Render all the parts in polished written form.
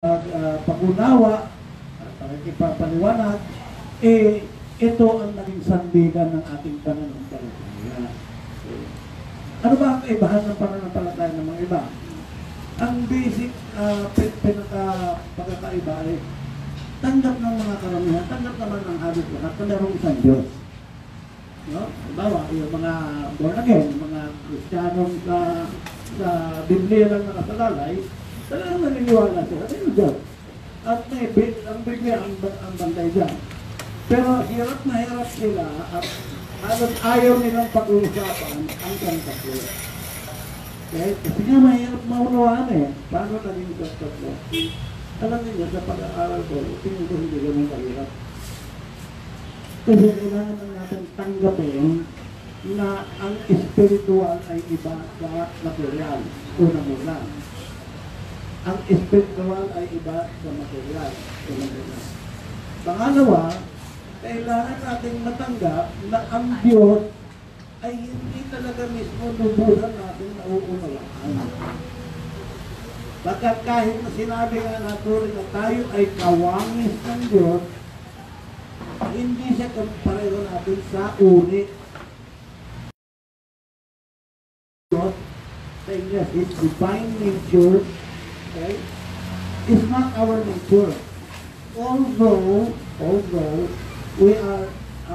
pag-unawa, pakikipapaliwanag, ito ang naging sandigan ng ating pananampalataya. Ano ba ang kaibahan ng pananampalataya ng mga iba? Ang basic pagkakaiba ay tanggap ng mga karamihan, tanggap naman ng halos lahat na mayroong isang Diyos. No? Bawa, yung mga born again, mga Kristiyanong sa Biblia lang nakasalalay, talagang naniniwala sila sa Diyos. At ang Biblia ang bantay dyan. Pero hirap na hirap sila at halos ayaw nilang pag-uusapan ang kantatlo. Okay? Kasi nga mahirap maunawaan paano naging kantatlo. Alam niyo, sa pag-aaral ko, tingin ko hindi ganun kahirap. Kasi kailangan na natin tanggapin na ang spiritual ay iba sa material. Una-muna. Ang spiritual ay iba sa material. Una-muna. Pangalawa, kailangan natin matanggap na ang Diyos ay hindi talaga mismo lubusan natin nauunawaan. Bakit kahit na sinabi nga natin na tayo ay kawangis ng Diyos, hindi siya pareho natin sa uri. Diyos, saying yes, His divine nature, okay, is not our nature. Although we are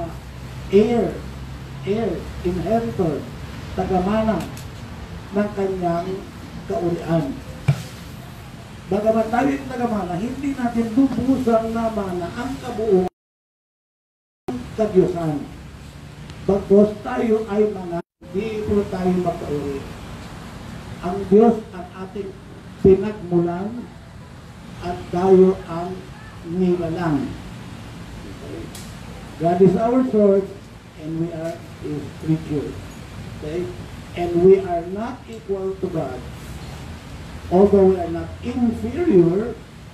inheritor, tagamana ng kanyang kaurian. Bagamat tayo yung tagamana, hindi natin lubusang na mana ang kabuuan ng kadyosan. Bagos tayo ay mga hindi po tayo magkauri. Ang Diyos ang ating pinagmulan at tayo ang nilalang. Okay. God is our source and we are His creatures. Okay? And we are not equal to God. Although we are not inferior,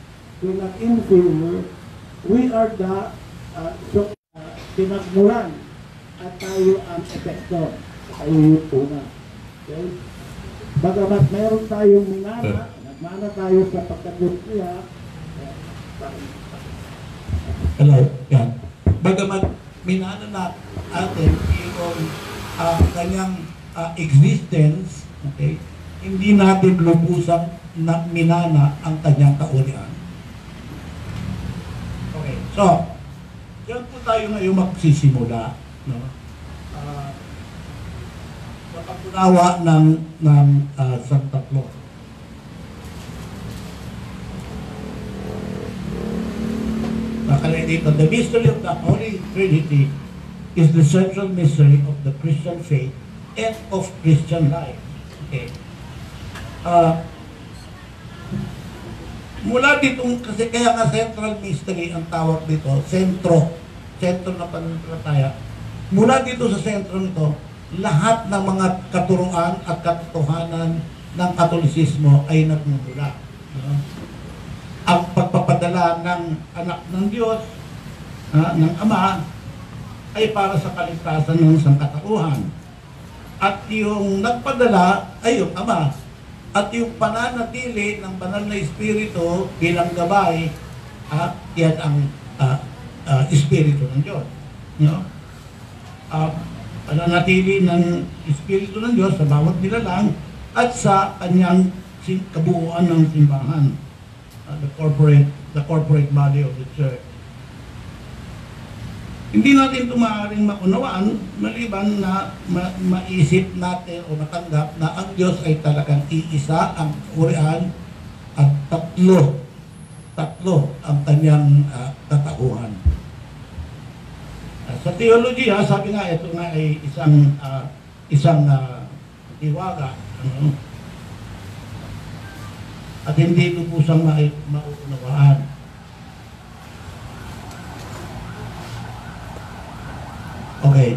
we are the pinagmulan at tayo ang epekto. Tayo yung una. Okay? Bagamat mayroon tayong minana, nagmana tayo sa pagkagos niya. Hello, yan. Bagamat minana na atin yung kanyang existence, okay, hindi natin lubusang na minana ang kanyang kaurian. Okay, so, yan po tayo ngayon magsisimula, no? Sa pag-unawa ng Santa Claus. Nakalagay dito, the mystery of the Holy Trinity is the central mystery of the Christian faith and of Christian life. Okay. Mula ditong, kasi kaya nga central mystery ang tawag dito, sentro na pananampalataya. Mula dito sa sentro nito, lahat ng mga katuruan at katotohanan ng Katolisismo ay nagmumula. Ang pagpapadala ng anak ng Diyos, ng Ama, ay para sa kaligtasan ng sangkatauhan. At yung nagpadala ay yung Ama. At yung pananatili ng banal na Espiritu bilang gabay, yan ang Espiritu ng Diyos. No? Pananatili ng Espiritu ng Diyos sa bawat nilalang at sa kanyang kabuuan ng simbahan. The corporate body of the church. Hindi natin ito maaaring maunawaan maliban na maisip natin o matanggap na ang Diyos ay talagang iisa ang urian at tatlo ang kanyang katauhan. Sa teologiya, sabi nga ito nga ay isang tiwaga. At hindi lubusang mauunawaan. Okay.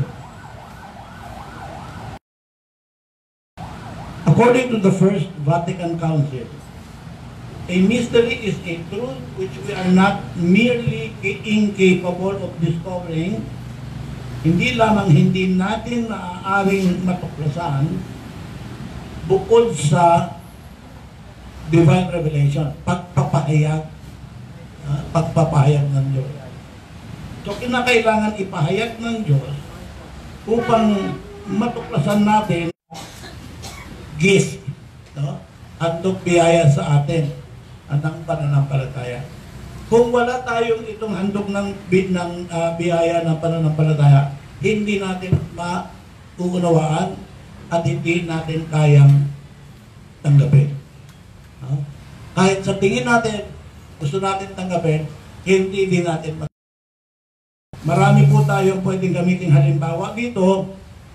According to the First Vatican Council, a mystery is a truth which we are not merely incapable of discovering, hindi lamang hindi natin maaaring matuklasan bukod sa divine revelation, pagpapahayag. Pagpapahayag ng Diyos. So, kinakailangan ipahayag ng Diyos upang matuklasan natin gift, no? Handog biyaya sa atin ng pananampalataya. Kung wala tayong itong handog ng biyaya ng pananampalataya, hindi natin mauunawaan at hindi natin kayang tanggapin. No? Kahit sa tingin natin, gusto natin tanggapin, hindi din natin marami po tayong pwedeng gamitin halimbawa dito.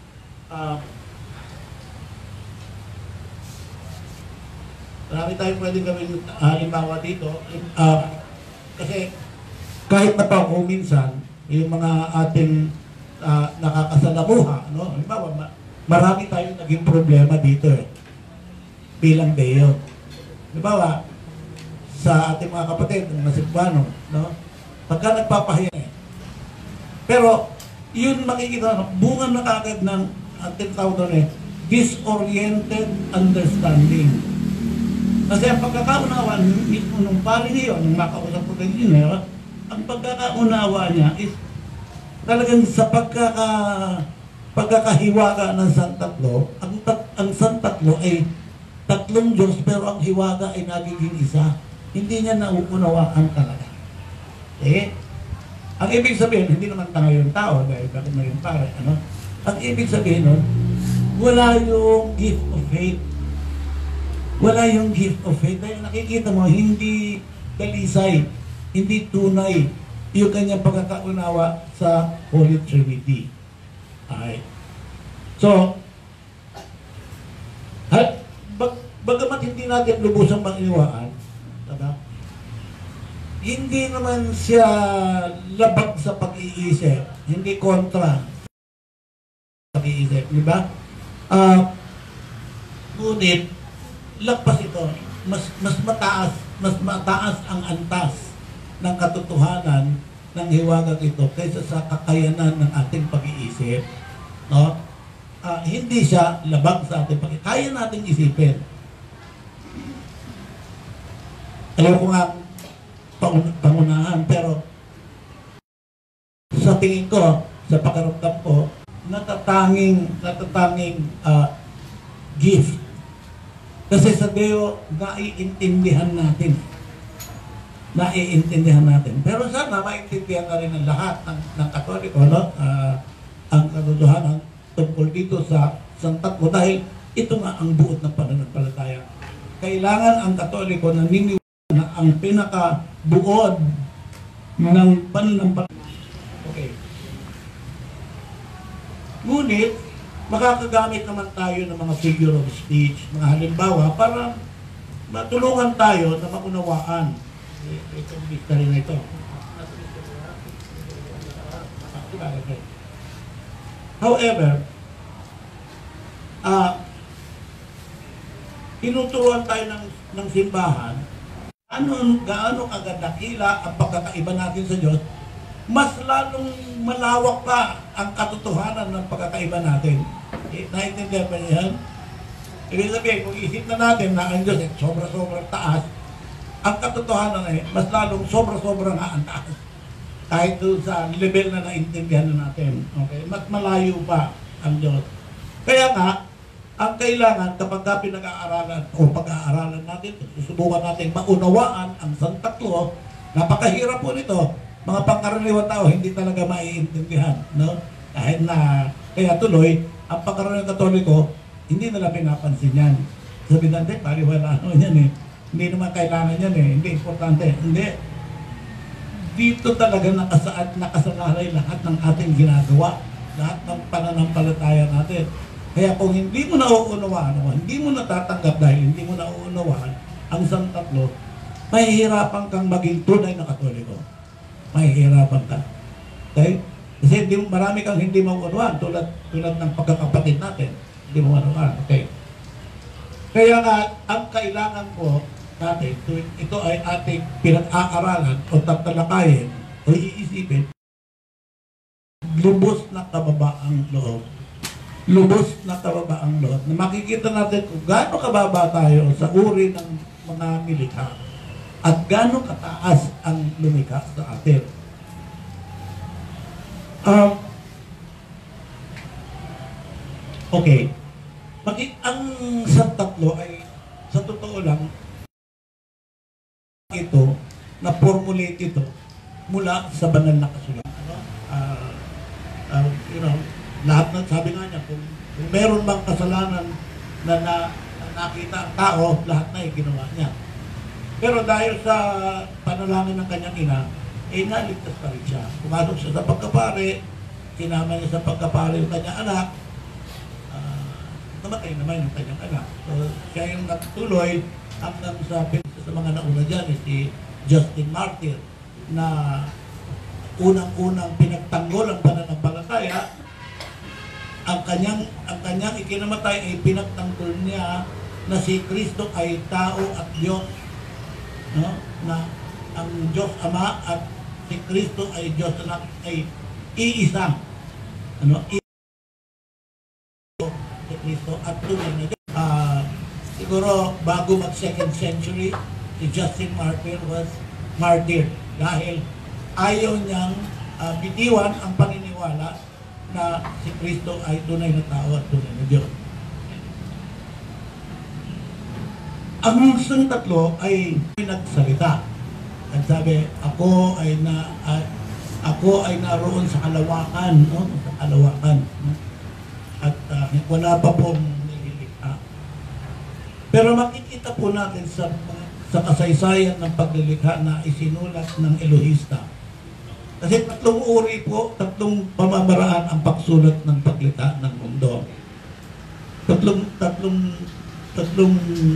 Marami tayong pwedeng gamitin halimbawa dito. Kasi kahit na pa kung minsan, yung mga ating nakakasalamuha, no? Halimbawa, marami tayong naging problema dito bilang Deo. Halimbawa, sa ating mga kapatid, ng Cebuano, no? Pagka nagpapahayag, pero yun makikita, bunga na kagad ng ating tawag doon disoriented understanding. Kasi ang pagkakaunawa mismo nung pari niyo, nung makausap ko din yun, ang pagkakaunawa niya is talagang sa pagkakahiwaga ng Santatlo, ang Santatlo ay tatlong Diyos pero ang hiwaga ay nagiging isa. Hindi niya nauunawaan talaga. Ang ibig sabihin, hindi naman tayo yung tao, dahil bakit na yung pare, ano? Ang ibig sabihin nun, wala yung gift of faith. Wala yung gift of faith. Dahil nakikita mo, hindi dalisay, hindi tunay yung kanyang pagkakaunawa sa Holy Trinity. Okay. So, bagamat hindi natin lubusang mag-iwaan, hindi naman siya labag sa pag-iisip, hindi kontra sa pag-iisip, di ba? Ngunit, lagpas ito, mas mataas ang antas ng katotohanan ng hiwagang ito kaysa sa kakayanan ng ating pag-iisip. No? Hindi siya labag sa ating pag-iisip. Kaya nating isipin. Alam ko nga, pangunahan, pero sa tingin ko, sa pakiramdam ko, natatanging gift. Kasi sa Deo, naiintindihan natin. Pero sana maintindihan na rin ng lahat ng Katoliko, no? Ang katotohanan tungkol dito sa Santatlo, dahil ito nga ang buot ng pananampalataya. Kailangan ang Katoliko naniniwala na ang pinakabuod ng pananampalataya. Okay. Ngunit, makakagamit naman tayo ng mga figure of speech, mga halimbawa, para matulungan tayo na maunawaan itong mystery na ito. However, tinuturuan tayo ng simbahan gaano kagadakila ang pagkakaiba natin sa Diyos, mas lalong malawak pa ang katotohanan ng pagkakaiba natin. Naintindihan ba niya yan? Ibig sabihin, kung isip na natin na ang Diyos ay sobra-sobrang taas, ang katotohanan ay mas lalong sobra-sobrang ang taas. Kahit doon sa level na naintindihan na natin. Okay? Mas malayo pa ang Diyos. Kaya nga, ang kailangan kapag pinag-aaralan o pag-aaralan natin, susubukan natin maunawaan ang Santatlo, napakahirap po nito. Mga pangkaraniwang tao, hindi talaga maiintindihan. No? Kahit na, kaya tuloy, ang pangkaraniwang Katoliko, hindi nila pinapansin yan. Sabi natin, pariwala yan eh. Hindi naman kailangan yan eh. Hindi importante. Hindi. Dito talaga nakasalalay lahat ng ating ginagawa. Lahat ng pananampalataya natin. Kaya kung hindi mo nauunawaan, hindi mo natatanggap dahil hindi mo nauunawaan ang Santatlo, mahihirapan kang maging tunay na Katoliko. Mahihirapan ka. Okay? Kasi marami kang hindi mauunawaan tulad ng pagkakapatid natin. Hindi mo mauunawaan. Okay? Kaya nga, ang kailangan ko natin, ito ay ating pinag-aaralan o tatalakayin o iisipin, lubos na kababaang loob. Lubos na kababaang loob. Na makikita natin kung gaano kababa tayo sa uri ng mga nilikha. at gaano kataas ang lumikha sa atin. Okay. Ang sa tatlo ay, sa totoo lang, ito, na-formulate ito mula sa banal na kasulatan. Lahat ng sabi nga niya, kung meron bang kasalanan na nakita ang tao, lahat na ginawa niya. Pero dahil sa panalangin ng kanyang ina, naligtas pa rin siya. Pumasok siya sa pagkapare, sinama niya sa pagkapare yung kanyang anak, namatay naman yung kanyang anak. So, siya yung nagtuloy hanggang sa mga nauna dyan, si Justin Martyr, na unang-unang pinagtanggol ang pananampalataya. Ang kanyang ikinamatay ay pinagtanggol niya na si Kristo ay tao at Diyos, no? Na ang Diyos Ama at si Kristo ay Diyos Anak, ay iisang, si Kristo at tunay na Diyos. Siguro bago mag 2nd century, si Justin Martyr was martyr dahil ayaw niyang bitiwan ang paniniwala na si Kristo ay tunay na tao at tunay na Diyos. Ang isang tatlo ay nagsalita. At sabi, ako ay naroon sa kalawakan, no? Sa kalawakan. No? At wala pa pong nililikha. Pero makikita po natin sa kasaysayan ng paglilikha na isinulat ng Elohista. Kasi tatlong uri po, tatlong pamamaraan ang pagsulat ng paglikha ng mundo. Tatlong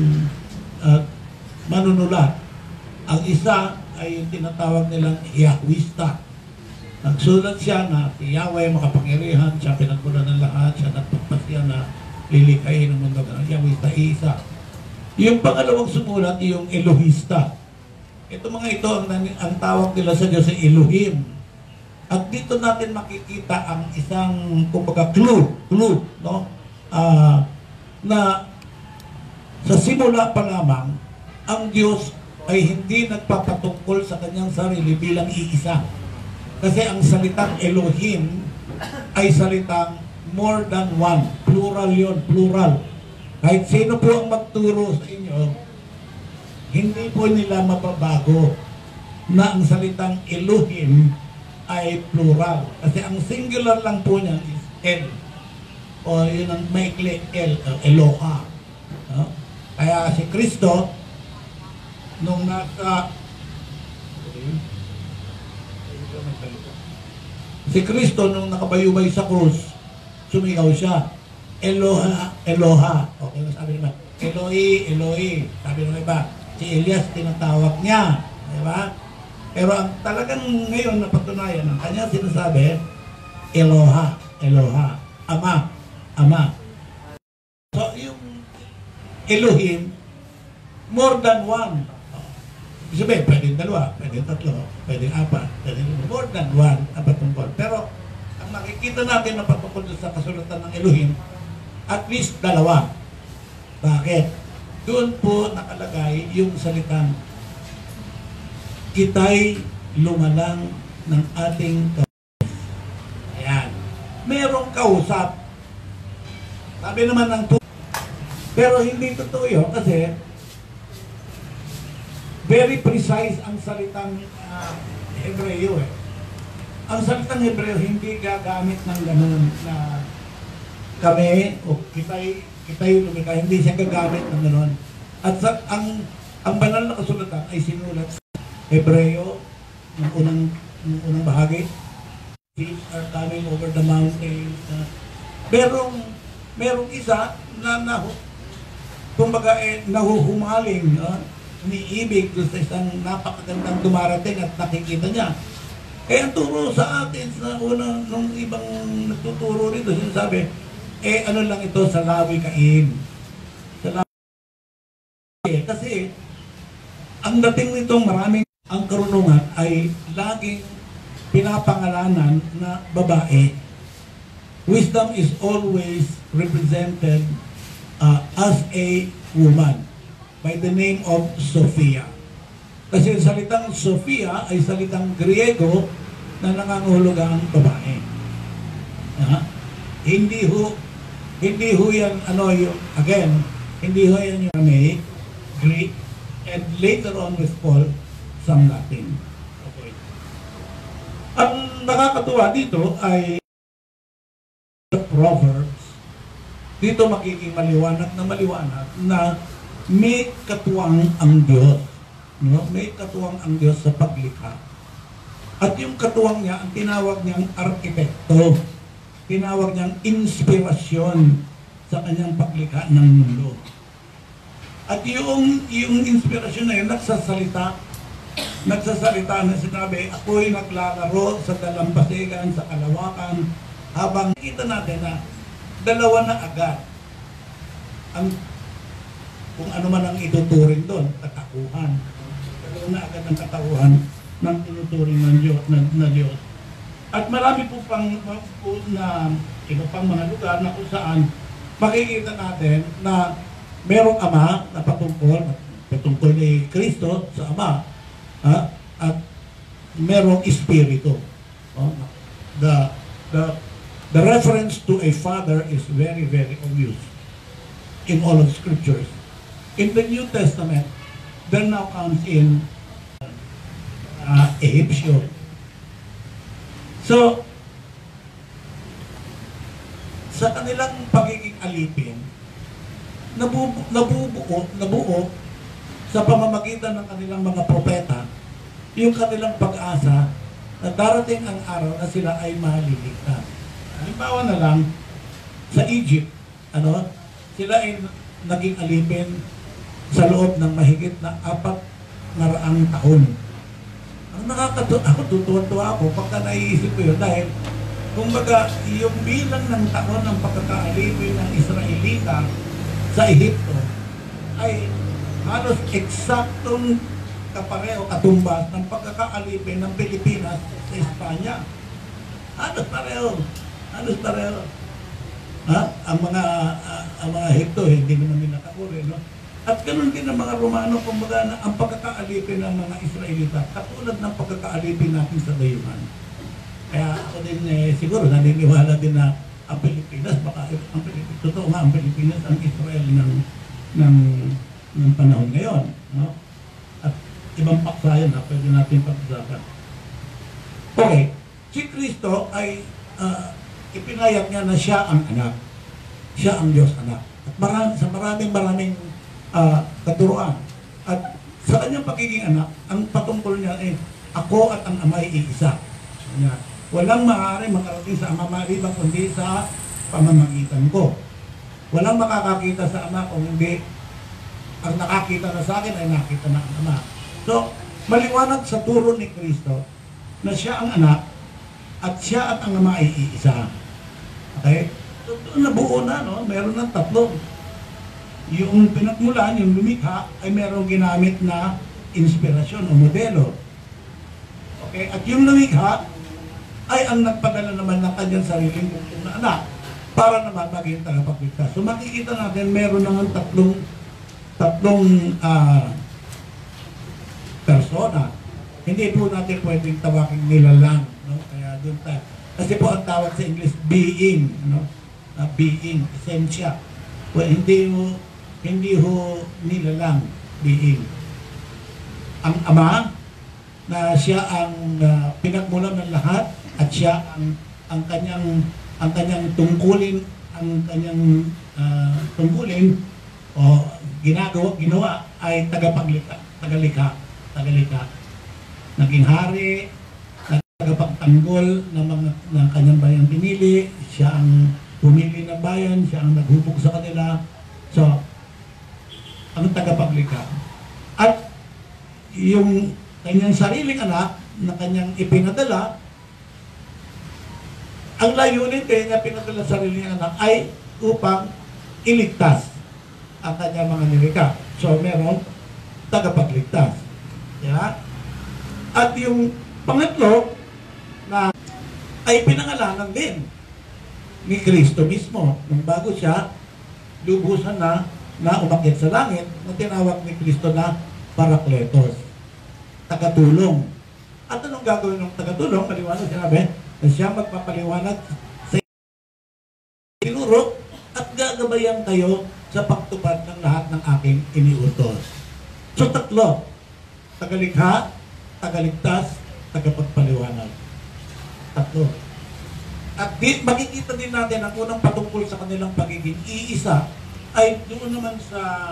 manunulat. Ang isa ay yung tinatawag nilang Yahwista. Nagsulat siya na si Yahweh makapangyarihan, siya pinagkulan ng lahat, siya nagpapasya na lilikhayin ng mundo. Yahwista, isa. Yung pangalawang sumulat, yung Elohista. Ito mga ito, ang tawag nila sa Diyos ay Elohim. At dito natin makikita ang isang, kumbaga, clue, no? Na sa simula pa lamang, ang Diyos ay hindi nagpapatungkol sa kanyang sarili bilang iisa. Kasi ang salitang Elohim ay salitang more than one. Plural yon, plural. Kahit sino po ang magturo sa inyo, hindi po nila mababago na ang salitang Elohim ay plural. Kasi ang singular lang po niya is El. O yun ang maikli, Eloha. No? Kaya si Kristo, nung nakabayubay sa krus, sumigaw siya, Eloha, Eloha. Okay, sabi naman, Eloi, Eloi. Sabi naman iba, si Elias tinatawag niya. Diba? Pero ang talagang ngayon napatunayan, ang kanya sinasabi, Eloha, Eloha, Ama, Ama. So yung Elohim, more than one. Ibig sabihin, pwedeng dalawa, pwedeng tatlo, pwedeng apat, pwedeng more than one ang patungkol. Pero ang makikita natin na patungkol sa kasulatan ng Elohim, at least dalawa. Bakit? Doon po nakalagay yung salitang kita'y lumalang ng ating kausap. Ayan. Merong kausap. Sabi naman ng pero hindi totoo yun kasi very precise ang salitang Hebreo eh. Ang salitang Hebreo hindi gagamit ng ganun na kami o kita'y lumikha. Hindi siya gagamit ng ganun. At ang banal na kasulatan ay sinulat sa Hebreo ng unang bahagi. Feet are coming over the mountains. Merong isa na kumbaga nahuhumaling, umiibig sa isang napakagandang dumarating at nakikita niya. Ang turo sa atin sa nung ibang nagtuturo rito, sinasabi, ano lang ito sa lawi-kain. Sa lawi-kain. Kasi, ang dating nitong maraming ang karunungan ay laging pinapangalanan na babae. Wisdom is always represented as a woman by the name of Sophia. Kasi salitang Sophia ay salitang Griego na nangangahulugang babae. Ha? Hindi ho yan, hindi ho yan yung Aramaic, Greek, and later on with Paul, some Latin. Okay. Ang nakakatuwa dito ay the Proverbs, dito makiking maliwanag na may katuwang ang Diyos. No? May katuwang ang Diyos sa paglikha. At yung katuwang niya, ang tinawag niyang arkitekto, tinawag niyang inspirasyon sa kanyang paglikha ng mundo. At yung inspirasyon na yun, nagsasalita na sinabi, ako'y naglalaro sa dalampasigan, sa kalawakan, habang nakita natin na dalawa na agad ang kung ano man ang ituturing doon, katauhan. Dalawa na agad ang katauhan ng tinuturing ng Diyos, na Diyos. At marami po pang na iba pang mga lugar na kung saan makikita natin na merong ama na patungkol ni Kristo sa ama, at merong espiritu. The reference to a father is very, very obvious in all of scriptures. In the New Testament, there now comes in Ehipsyo. So, sa kanilang pagiging alipin, nabuo sa pamamagitan ng kanilang mga propeta yung kanilang pag-asa na darating ang araw na sila ay maliligtas. Halimbawa na lang, sa Egypt, sila ay naging alipin sa loob ng mahigit na 400 taon. Ang ako tutuwa ako pagka naiisip ko yun dahil kumbaga yung bilang ng taon ng pagkakaalipin ng Israelita sa Ehipto ay halos eksaktong kapareho katumbas ng pagkakaalipin ng Pilipinas sa Espanya. Halos pareho. Ang mga Ehipto hindi naman nila kauri, no? At ganoon din ang mga Romano, kumbaga na ang pagkakaalipin ng mga Israelita katulad ng pagkakaalipin natin sa dayuhan. Kaya ako din siguro naniniwala din na ang Pilipinas, totoo nga ang Pilipinas ang Israel ng panahon ngayon, no? At ibang paksa yan na pwede natin pag-usapan. Okay, si Kristo ay ipinayag niya na siya ang anak. Siya ang Diyos anak. At sa maraming katuruan. At sa kanyang pagiging anak, ang patungkol niya ay ako at ang ama ay iisa. Walang maaari makarating sa ama maliban kundi sa pamamagitan ko. Walang makakakita sa ama kung hindi ang nakakita na sa akin ay nakita na ang ama. So, maliwanag sa turo ni Kristo na siya ang anak at siya at ang ama ay iisa. Okay? So, nabuo na, no? Meron ng tatlo. Yung pinagmulan, yung lumikha, ay merong ginamit na inspirasyon o modelo. Okay? At yung lumikha ay ang nagpadala naman ng kanyang sariling buktong na anak para naman maging tagapagligtas. So makikita natin meron naman tatlong persona. Hindi po natin pwedeng tawagin nila lang, no? Kaya doon tayo. Kasi po ang tawag sa English being, no? Being, esensya. Well, hindi ho nila lang being. Ang ama na siya ang pinagmulan ng lahat at siya ang kanyang tungkulin o ginawa ay tagalikha. Naging hari, tagapagtanggol ng kanyang bayang pinili, siya ang pumili ng bayan, siya ang naghubog sa kanila. So, ang tagapaglikha. At yung kanyang sariling anak na kanyang ipinadala, ang layunin kaya niya pinadala sa sariling anak ay upang iligtas ang kanyang mga nilikha. So, merong tagapagligtas. Yeah? At yung pangatlo na ay pinangalanan din ni Kristo mismo nung bago siya lubusan na umakyat sa langit na tinawag ni Kristo na Parakletos. tagatulong. At anong gagawin ng tagatulong? Maliwanag sinabi, na siya magpapaliwanag sa tinuro at gagabayan kayo sa pagtupad ng lahat ng aking iniutos. So tatlo, tagalikha, tagaligtas, tagapagpaliwanag. Tatlo. At makikita din natin ang unang patungkol sa kanilang pagiging iisa ay doon naman sa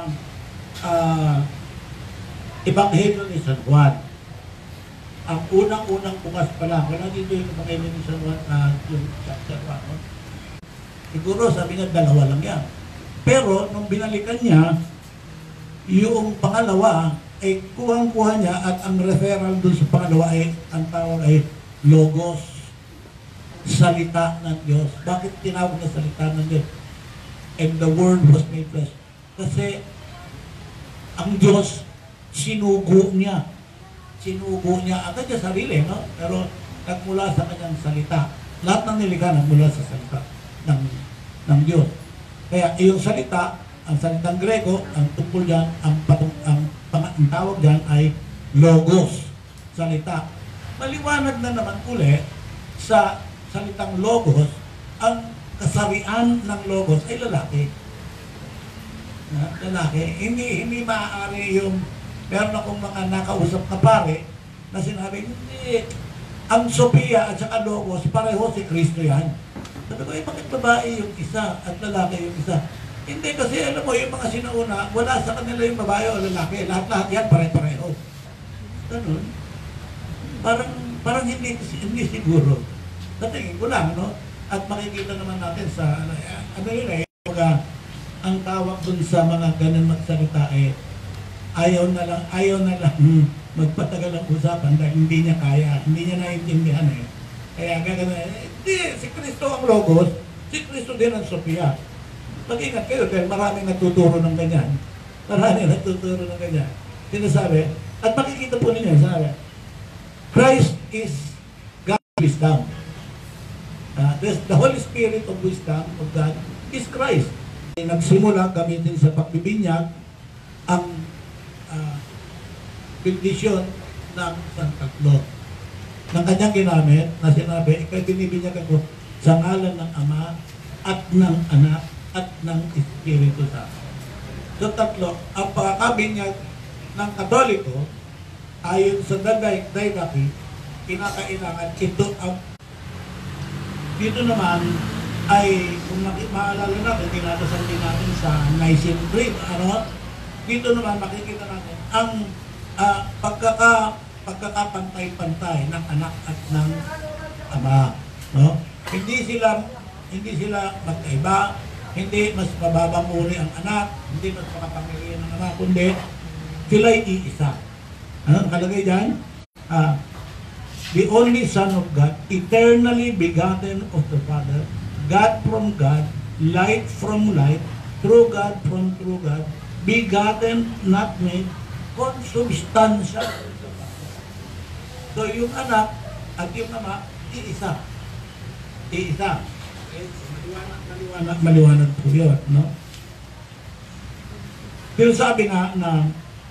Ebanghelyo ni San Juan. Ang unang-unang bukas pa lang, wala dito yung Ebanghelyo ni San Juan yung chapter 1. No? Siguro sabi niya, 2 lang yan. Pero nung binalikan niya, yung pangalawa ay kuhang-kuha niya at ang referral dun sa pangalawa ay, ang tawag ay Logos, salita ng Diyos. Bakit tinawag na salita ng Diyos? And the Word was made flesh. Kasi ang Diyos, sinugo niya. Sinugo niya agad sa sarili, no? Pero nagmula sa kanyang salita. Lahat ng nilikha nagmula sa salita ng Diyos. Kaya yung salita, ang salitang Grego, ang tungkol dyan, ang tawag dyan ay logos, salita. Maliwanag na naman uli sa salitang logos, ang kasarian ng logos ay lalaki. Lalaki. Hindi maaari yung, meron akong mga nakausap na pare na sinabi, hindi, ang Sophia at saka logos, pareho si Kristo yan. Sabi ko, bakit babae yung isa at lalaki yung isa? Hindi, kasi alam mo, yung mga sinauna, wala sa kanila yung babae o lalaki. Lahat-lahat yan, pare-pareho. Ganun. Parang hindi siguro. Sa tingin ko lang, no? At makikita naman natin sa, ano yun eh, ang tawag dun sa mga ganun magsalita eh, ayaw na lang magpatagal ang usapan dahil hindi niya kaya, hindi niya naiintindihan eh. Kaya gagano hindi, si Kristo ang logos, si Kristo din ang Sophia. Mag-ingat kayo dahil maraming nagtuturo ng ganyan. Maraming nagtuturo ng ganyan. Sinasabi, at makikita po ninyo, sabi, Christ is God's wisdom. The Holy Spirit of wisdom of God is Christ. Nagsimula gamitin sa pagbibinyag ang bendisyon ng Santa Claus. Ng kanyang ginamit na sinabi, ikay binibinyag ako sa ngalan ng Ama at ng Anak at ng Espiritu Santo. So tatlo, ang pagkakabinyag ng Katoliko ayon sa didache, kinakailangan ito ang dito naman ay kung maalala natin, dinadasal din natin sa Nicene Creed, dito naman makikita natin ang pagkakapantay-pantay ng anak at ng ama, no? Hindi sila magkaiba, hindi mas mababang uri ang anak, hindi mas makapamilya ng ama, kundi sila'y iisa. Ano nakalagay dyan? The only Son of God, eternally begotten of the Father, God from God, light from light, true God from true God, begotten, not made, consubstantial. So yung anak at yung ama, iisa. Iisa. Maliwanag po yun, no? Pero sabi nga na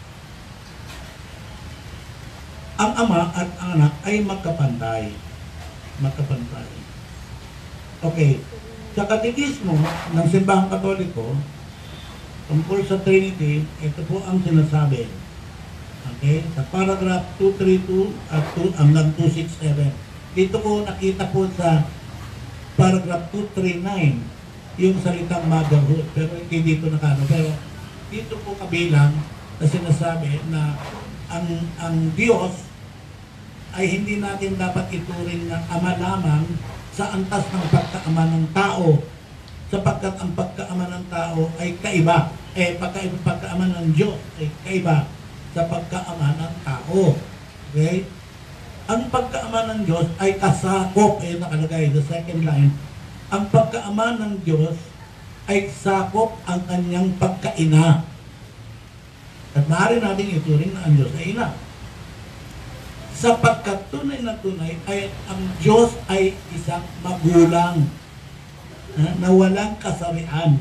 ang ama at ang anak ay magkapantay. Magkapantay. Okay. Sa katekismo ng Simbahang Katoliko, tungkol sa Trinity, ito po ang sinasabi. Okay? Sa paragraph 232 at hanggang 267. Dito po nakita po sa paragraph 239 yung salitang motherhood. Pero hindi dito nakano. Pero dito po kabilang na sinasabi na ang Diyos ay hindi natin dapat ituring ng ama lamang sa antas ng pagkaama ng tao, sapagkat ang pagkaama ng tao ay kaiba. Pagkaama ng Diyos ay kaiba sa pagkaama ng tao. Okay? Ang pagkaama ng Diyos ay kasakop, nakalagay sa second line. Ang pagkaama ng Diyos ay sakop ang kanyang pagkaina. At maaari natin ituring na ang Diyos ay ina. Sapagkat tunay na tunay ay ang Diyos ay isang magulang na walang kasarian.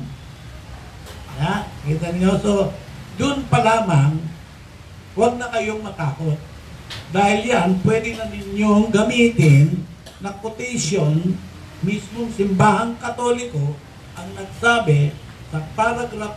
Kita niyo? So, doon pa lamang, huwag na kayong matakot. Dahil yan, pwede na ninyong gamitin na quotation mismong simbahang Katoliko ang nagsabi sa paragraph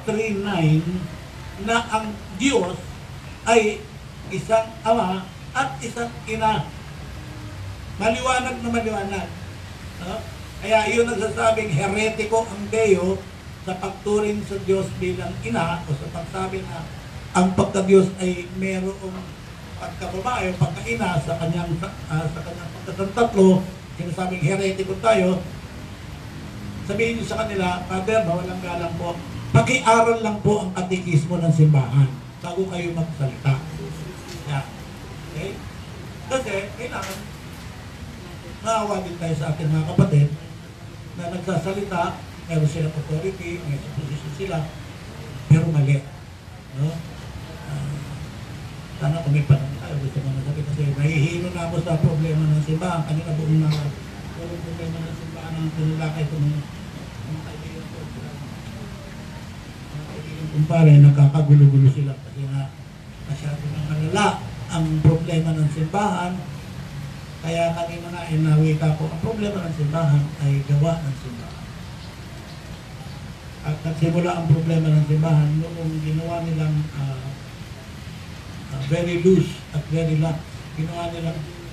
239 na ang Diyos ay isang ama at isang ina. Maliwanag na maliwanag. No? Kaya iyon nagsasabing heretiko ang Deo sa pagturing sa Diyos bilang ina o sa pagsabi na ang pagka-Diyos ay mayroong pagkababae o pagkaina sa kanyang pagkatantatlo, sinasabing heretiko tayo. Sabihin niyo sa kanila, Father, walang galang po, paki-aral lang po ang katekismo ng simbahan bago kayo magsalita. Yeah. Okay? Kasi kailangan maawa din tayo sa ating mga kapatid na nagsasalita, meron silang authority, may position sila, pero mali. No? Sana kung may panahon tayo, gusto mo nasabi kasi nahihilo na ako sa problema ng simbahan. Kanina buong na problema ng simbahan ang tinulakay ko ng mga kaibigan ko. Mga kaibigan kumpare, nagkakagulo-gulo sila kasi na masyado ng malala ang problema ng simbahan. Kaya kanina nga inawita ko, ang problema ng simbahan ay gawa ng simbahan. At nagsimula ang problema ng simbahan noong ginawa nilang very loose at very lax. Ginawa nilang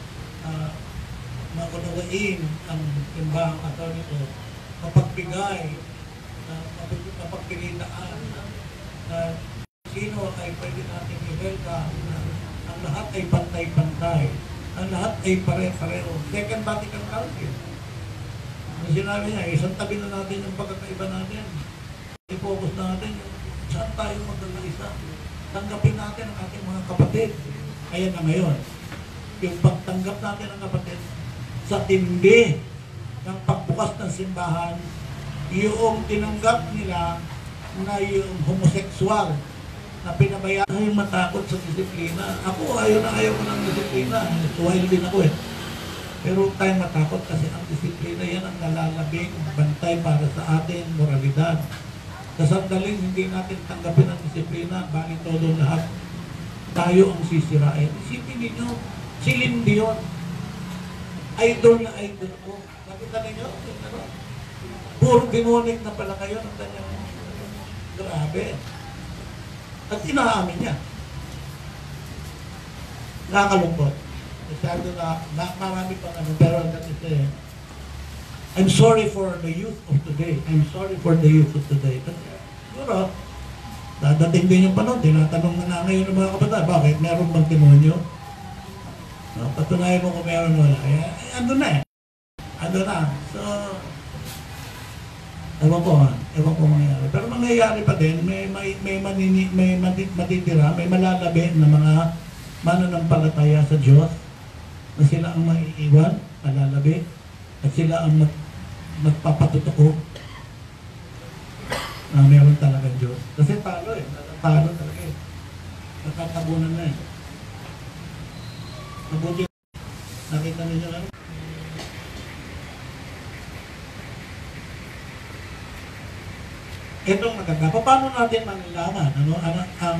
maunawain ang simbahang Katoliko, mapagbigay, mapagpilitaan na sino ay pwede natin i-welcome, ang lahat ay pantay-pantay, ang lahat ay pare-pareho. Second Vatican Council. Ang sinabi niya, isang tabi na natin yung pagkakaiba natin. I-focus natin yung saan tayo magkakaisa. Tanggapin natin ang ating mga kapatid. Ayan na ngayon. Yung pagtanggap natin ang kapatid sa tindi ng pagbukas ng simbahan, yung tinanggap nila na yung homosexual na pinabayaan ay matakot sa disiplina. Ako, ayaw ko ng disiplina. Tuwahil din ako eh. Pero tayo matakot kasi ang disiplina yan ang nalalabing bantay para sa ating moralidad. Sa sandaling hindi natin tanggapin ang disiplina, bali todo lahat, tayo ang sisirain. Isipin ninyo, si Lindy yun. Idol na idol ko. Nakita ninyo? Puro demonic na pala kayo ng kanyang grabe. At inaamin niya. Nakakalungkot. Masyado na marami pang ano, pero ang kasi I'm sorry for the youth of today. I'm sorry for the youth of today. But siguro, dadating din yung panahon, tinatanong na ngayon ng mga kapatid, bakit? Meron bang demonyo? No, patunayan mo kung meron wala. Ando na eh. Ando na. So, ewan ko mangyayari. Pero mangyayari pa din, may matitira, may malalabi na mga mananampalataya sa Diyos na sila ang maiiwan, malalabi, at sila ang magpapatutuko na meron talaga Diyos. Kasi talo eh. Talo talaga eh. Nakatabunan na eh. Mabuti. Nakita niyo lang. Itong maganda. Paano natin malalaman? Ang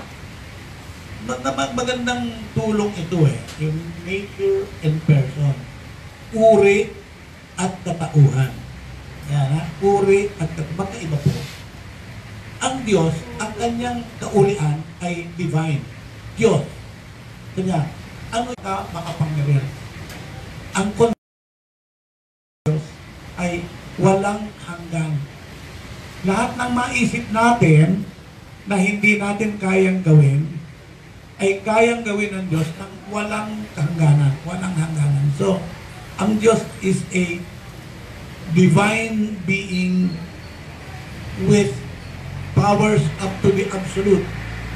magandang tulong ito eh. Yung nature and person. Uri at katauhan. Yan ha? Uri at katauhan. Magkaiba po. Ang Diyos, ang kanyang kaurian ay divine. Diyos. Kanya, ang makapangyarihan. Ang Diyos ay walang hanggan. Lahat ng maisip natin na hindi natin kayang gawin, ay kayang gawin ng Diyos ng walang hangganan. Walang hangganan. So, ang Diyos is a divine being with powers up to the absolute.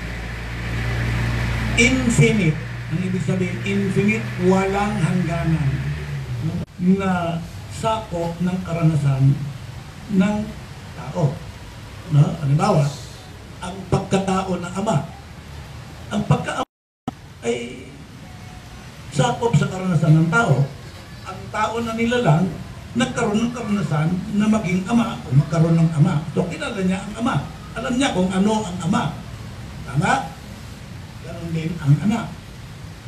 Infinite. Ang ibig sabihin, infinite, walang hangganan. Na sakop ng karanasan ng tao. No? Halimbawa, ang pagkatao ng Ama. Ang pagka-ama ay sakop sa karanasan ng tao. Ang tao na nilalang, nagkaroon ng karanasan na maging ama o magkaroon ng ama. So, kilala niya ang ama. Alam niya kung ano ang ama. Tama? Ganon din ang anak.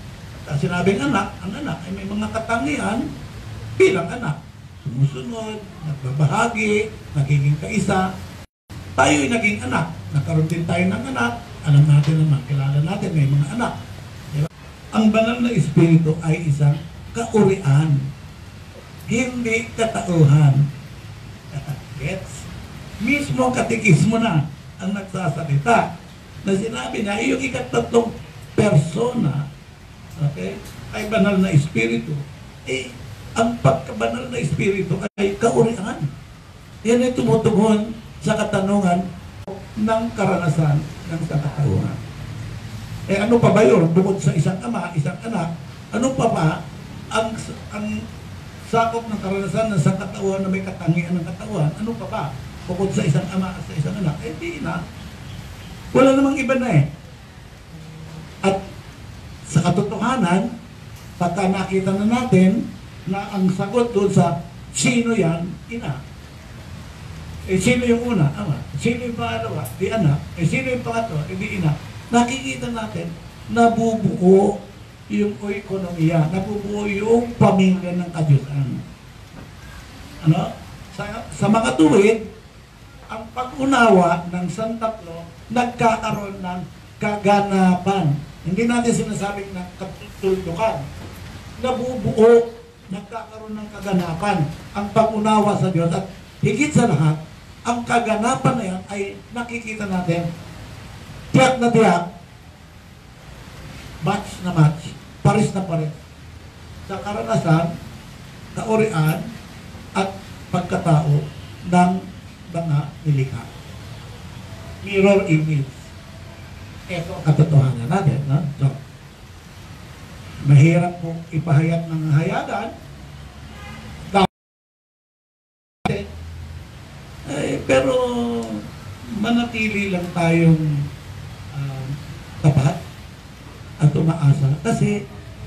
sinabing anak, ang anak ay may mga katangian bilang anak. Sumusunod, nagbabahagi, nagiging kaisa. Tayo ay naging anak. Nagkaroon din tayo ng anak. Alam natin naman, kilala natin may mga anak. Diba? Ang banal na espiritu ay isang kaurian. Hindi katauhan. Gets? Mismo katikismo na ang nagsasalita. Na sinabi niya, yung ikatatlong persona, okay, ay banal na espiritu. Ang pagkabanal na espiritu ay kaurian. Yan ay tumutugon sa katanungan ng karanasan ng sakatauhan. Ano pa ba yun? Bukod sa isang ama, isang anak, ano pa ba ang sakop ng karanasan ng sakatauhan na may katangian ng katauhan? Ano pa ba? Bukod sa isang ama at sa isang anak, di na. Wala namang iba na eh. At sa katotohanan, pagka nakita na natin na ang sagot doon sa sino yan, ina. Sino yung una? Ama. Sino yung pangalawa? Di anak. Sino yung pangatlo? Di ina. Nakikita natin, nabubuo yung ekonomiya, nabubuo yung pamilya ng kadyusan. Ano? Sa mga tuwid, ang pag-unawa ng Santatlo, nagkakaroon ng kaganapan. Hindi natin sinasabing ng katuldukan. Nabubuo, nagkakaroon ng kaganapan ang pag-unawa sa Diyos. At higit sa lahat, ang kaganapan na yan ay nakikita natin tiyak na tiyak, match na match, paris na paris sa karanasan, kaurian at pagkatao ng mga nilikha. Mirror image. Ito ang katotohanan natin. No? So, mahirap pong ipahayag ng hayagan. Pero manatili lang tayong tapat at umaasa. Kasi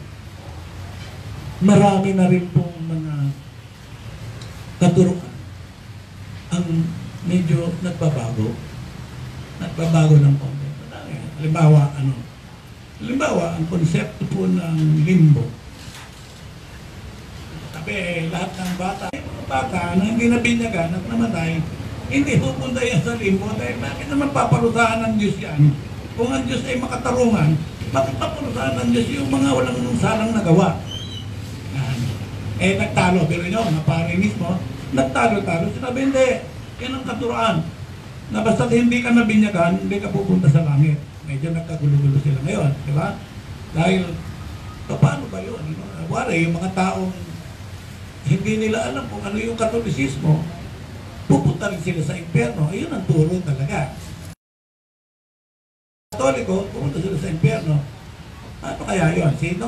marami na rin pong mga katuruan ang medyo nagbabago ng konti. Halimbawa, ang konsepto po ng limbo. Sabi, lahat ng bata na hindi nabinyagan at namatay, hindi pupunta yan sa limbo. Dahil bakit naman paparusahan ng Diyos yan? Kung ang Diyos ay makatarungan, bakit paparusahan ng Diyos yung mga walang salang nagawa? Nagtalo. Pero yun, mga pare mismo, nagtalo-talo. Sinabi, hindi. Yan ang katuruan. Na basta hindi ka nabinyagan, hindi ka pupunta sa langit. Medyo nagkagulo-gulo sila ngayon. Di ba? Dahil, paano ba yun? Wala, yung mga taong hindi nila alam kung ano yung katolisismo, pupunta rin sila sa impyerno. Ayun ang turo talaga. Katoliko, pupunta sila sa impyerno. Ano kaya yun? Sino?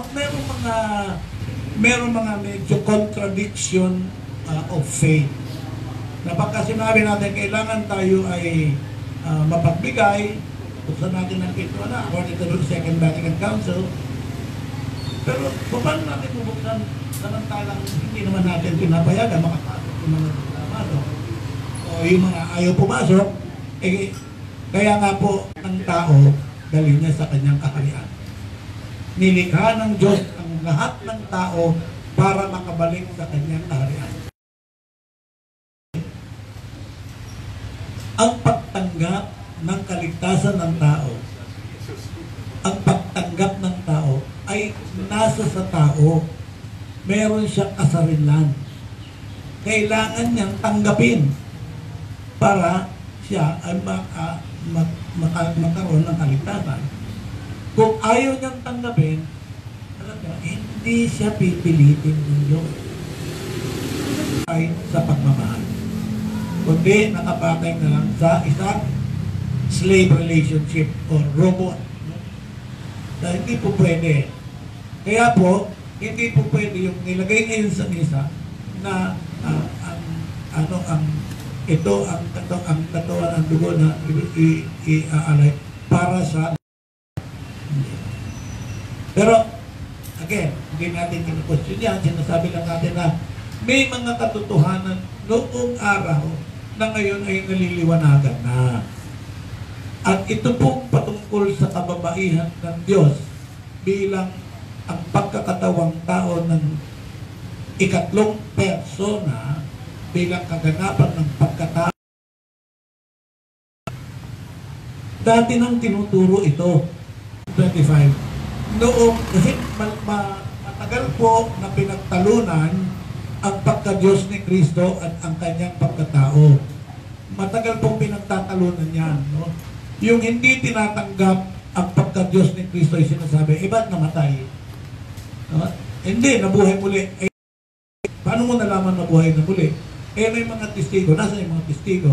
Meron mga medyo contradiction of faith. Na pagka sinabi natin, kailangan tayo ay mapagbigay, buksan natin ng ito na, according to the Second Vatican Council. Pero, paano natin bubuksan samantalang hindi naman natin pinapayagan makapasok yung mga reklamo o yung mga ayaw pumasok, kaya nga po ang tao dali niya sa kanyang kaharian. Nilikha ng Diyos ang lahat ng tao para makabalik sa kanyang kaharian. Ang pagtanggap ng kaligtasan ng tao, ang pagtanggap ng tao ay nasa sa tao. Meron siyang kasarilan. Kailangan niyang tanggapin para siya ay magkaroon ng kaligtasan. Kung ayaw niyang tanggapin, alam niyo, hindi siya pipilitin ng Diyos ay sa pagmamahal. Kundi nakapatay na lang sa isang slave relationship or robot. Dahil hindi po pwede. Kaya po, hindi po pwede yung nilagay ngayon sa misa na ang katawan ng dugo na iaalay para sa. Pero again, hindi natin kinu-question yan. Sinasabi lang natin na may mga katotohanan noong araw na ngayon ay naliliwanagan na. At ito pong patungkol sa kababaihan ng Diyos bilang ang pagkakatawang tao ng ikatlong persona bilang kaganapan ng pagkatao. Dati nang tinuturo ito, 25. Noong, kasi matagal po na pinagtalunan ang pagka-Diyos ni Kristo at ang kanyang pagkatao. Matagal pong pinagtatalunan yan. No? Yung hindi tinatanggap ang pagka-Diyos ni Kristo ay sinasabi, ba't namatay? No? Hindi, nabuhay muli. Paano mo nalaman nabuhay na muli? May mga testigo. Nasaan yung mga testigo?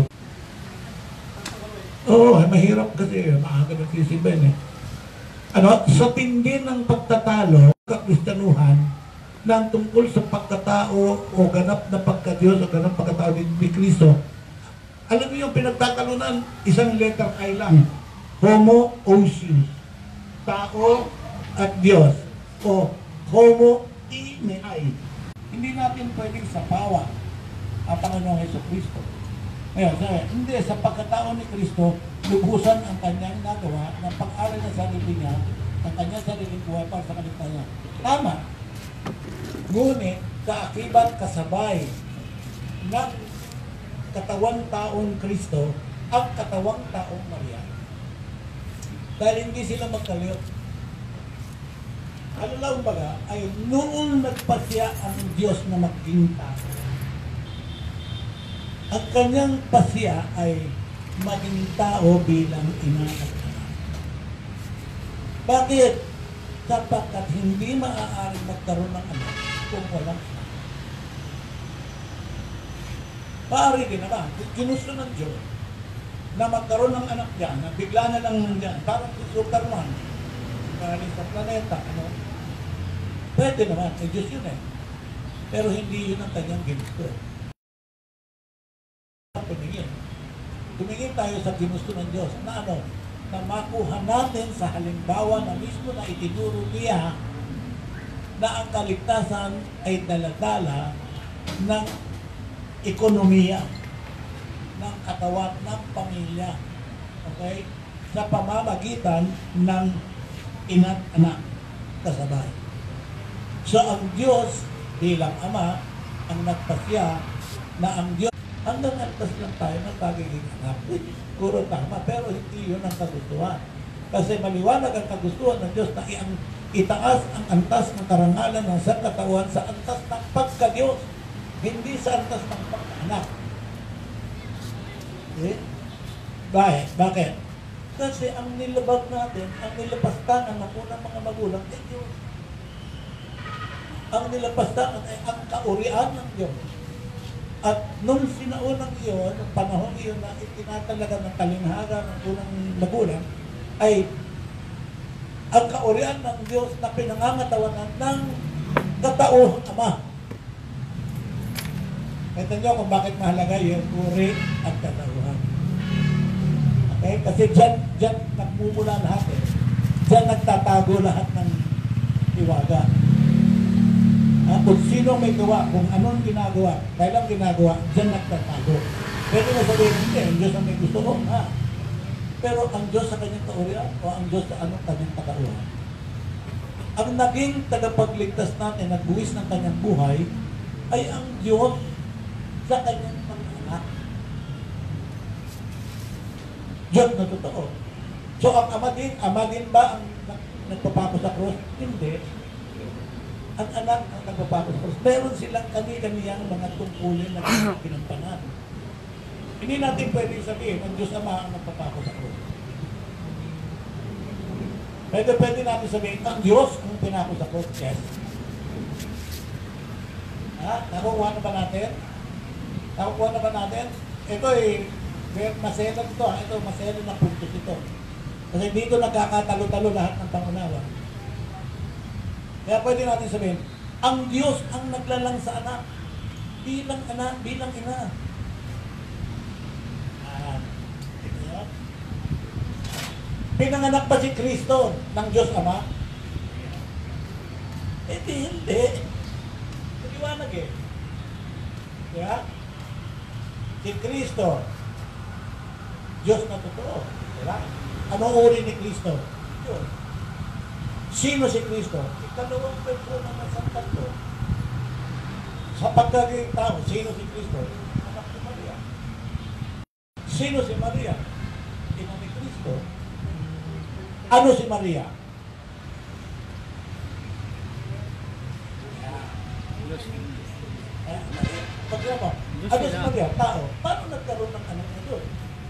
Oo, mahirap kasi maaga nagsisiben eh. Sa tindi ng pagtatalo, kakristyanuhan, na tungkol sa pagkatao o ganap na pagka-Diyos o ganap pagkatao ni Kristo, alam niyo yung pinagtatalunan, isang letter I lang. Homo ousios. Tao at Diyos. O homo I. Hindi natin pwedeng sapawa ang Panginoong Jesucristo. Ngayon, hindi, sa pagkatao ni Kristo, lubusan ang kanyang nagawa ng pag-aral ng sarili niya, ang kanyang sariling buhay para sa kaligtasan. Tama. Ngunit, kaakibat kasabay ng katawang taong Kristo, ang katawang taong Maria. Dahil hindi sila magkaliot. Ano lang baga, ay noong nagpasya ang Diyos na maging tao. Ang kanyang pasya ay maging tao bilang ina at anak. Bakit? Sapagkat hindi maaaring magkaroon ng anak kung walang anak. Maaari din naman, ginusto ng Diyos na magkaroon ng anak dyan, na bigla na lang nandyan, parang si Superman, galing sa planeta, pwede naman, Diyos yun eh. Pero hindi yun ang kanyang ginusto. Tumingin tayo sa ginusto ng Diyos na na makuha natin sa halimbawa na mismo na itinuro niya na ang kaligtasan ay daladala ng ekonomiya, ng katawan ng pamilya. Okay? Sa pamamagitan ng ina't anak kasabay. So ang Diyos bilang Ama ang nagpasya na ang Diyos hanggang antas lang tayo ng pagiging anak. Puro tama, pero hindi yun ang kagustuhan. Kasi maliwanag ang kagustuhan ng Diyos na itaas ang antas ng karangalan ng sangkatawan sa antas ng pagka-Diyos, hindi sa antas ng pagka-anak. Okay? Bakit? Kasi ang nilabag natin, ang nilapastangan ng unang mga magulang ay Diyos. Ang nilapastangan ay ang kaurian ng Diyos. At nung sinaunang iyon, nung panahon iyon na itinatalaga ng kalinghaga ng unang magulang, ay ang kaurian ng Diyos na pinangangatawanan ng kataong Ama. Ito nyo kung bakit mahalaga yung uri at katauhan. Okay? Kasi dyan nagmumula lahat eh. Dyan nagtatago lahat ng iwaga. Kung sino may gawa, kung anong ginagawa, kailang ginagawa, dyan nagtatago. Pwede na sabihin, hindi, ang Diyos ang may gusto ko, Pero ang Diyos sa kanyang kaurian o ang Diyos sa anong kanyang katauhan? Ang naging tagapagligtas natin, nagbuwis ng kanyang buhay, ay ang Diyos sa kanyang pag-anak. Diyos na totoo. So ang Ama din ba ang nagpapako sa krus? Hindi. Ang anak ang nagpapako sa krus. Meron silang kani-kaniyang mga tungkulin na pinampanan. Hindi natin pwede sabihin ang Diyos Ama ang nagpapako sa krus. Pwede natin sabihin ang Diyos ang pinako sa krus. Yes. Nakukuha na ba natin? Nakukuha na ba natin? Ito maselan ito. Ito, maselan na puntos ito. Kasi dito nagkakatalo-talo lahat ng pangunawa. Kaya pwede natin sabihin, ang Diyos ang naglalang sa anak. Bilang ina. Pinanganak ba si Kristo ng Diyos Ama? Hindi. Maliwanag eh. Kaya, si Kristo, Diyos na totoo. Diba? Anong uri ni Kristo? Diyos. Sino si Kristo? dalawang persona na sa tatlo. Sa pagkaging tao, sino si Kristo? Anak ni Maria. Sino si Maria? Ina ni Kristo. Ano si Maria? Pagkama, ano si Maria? Tao. Paano nagkaroon ng anak na Diyos?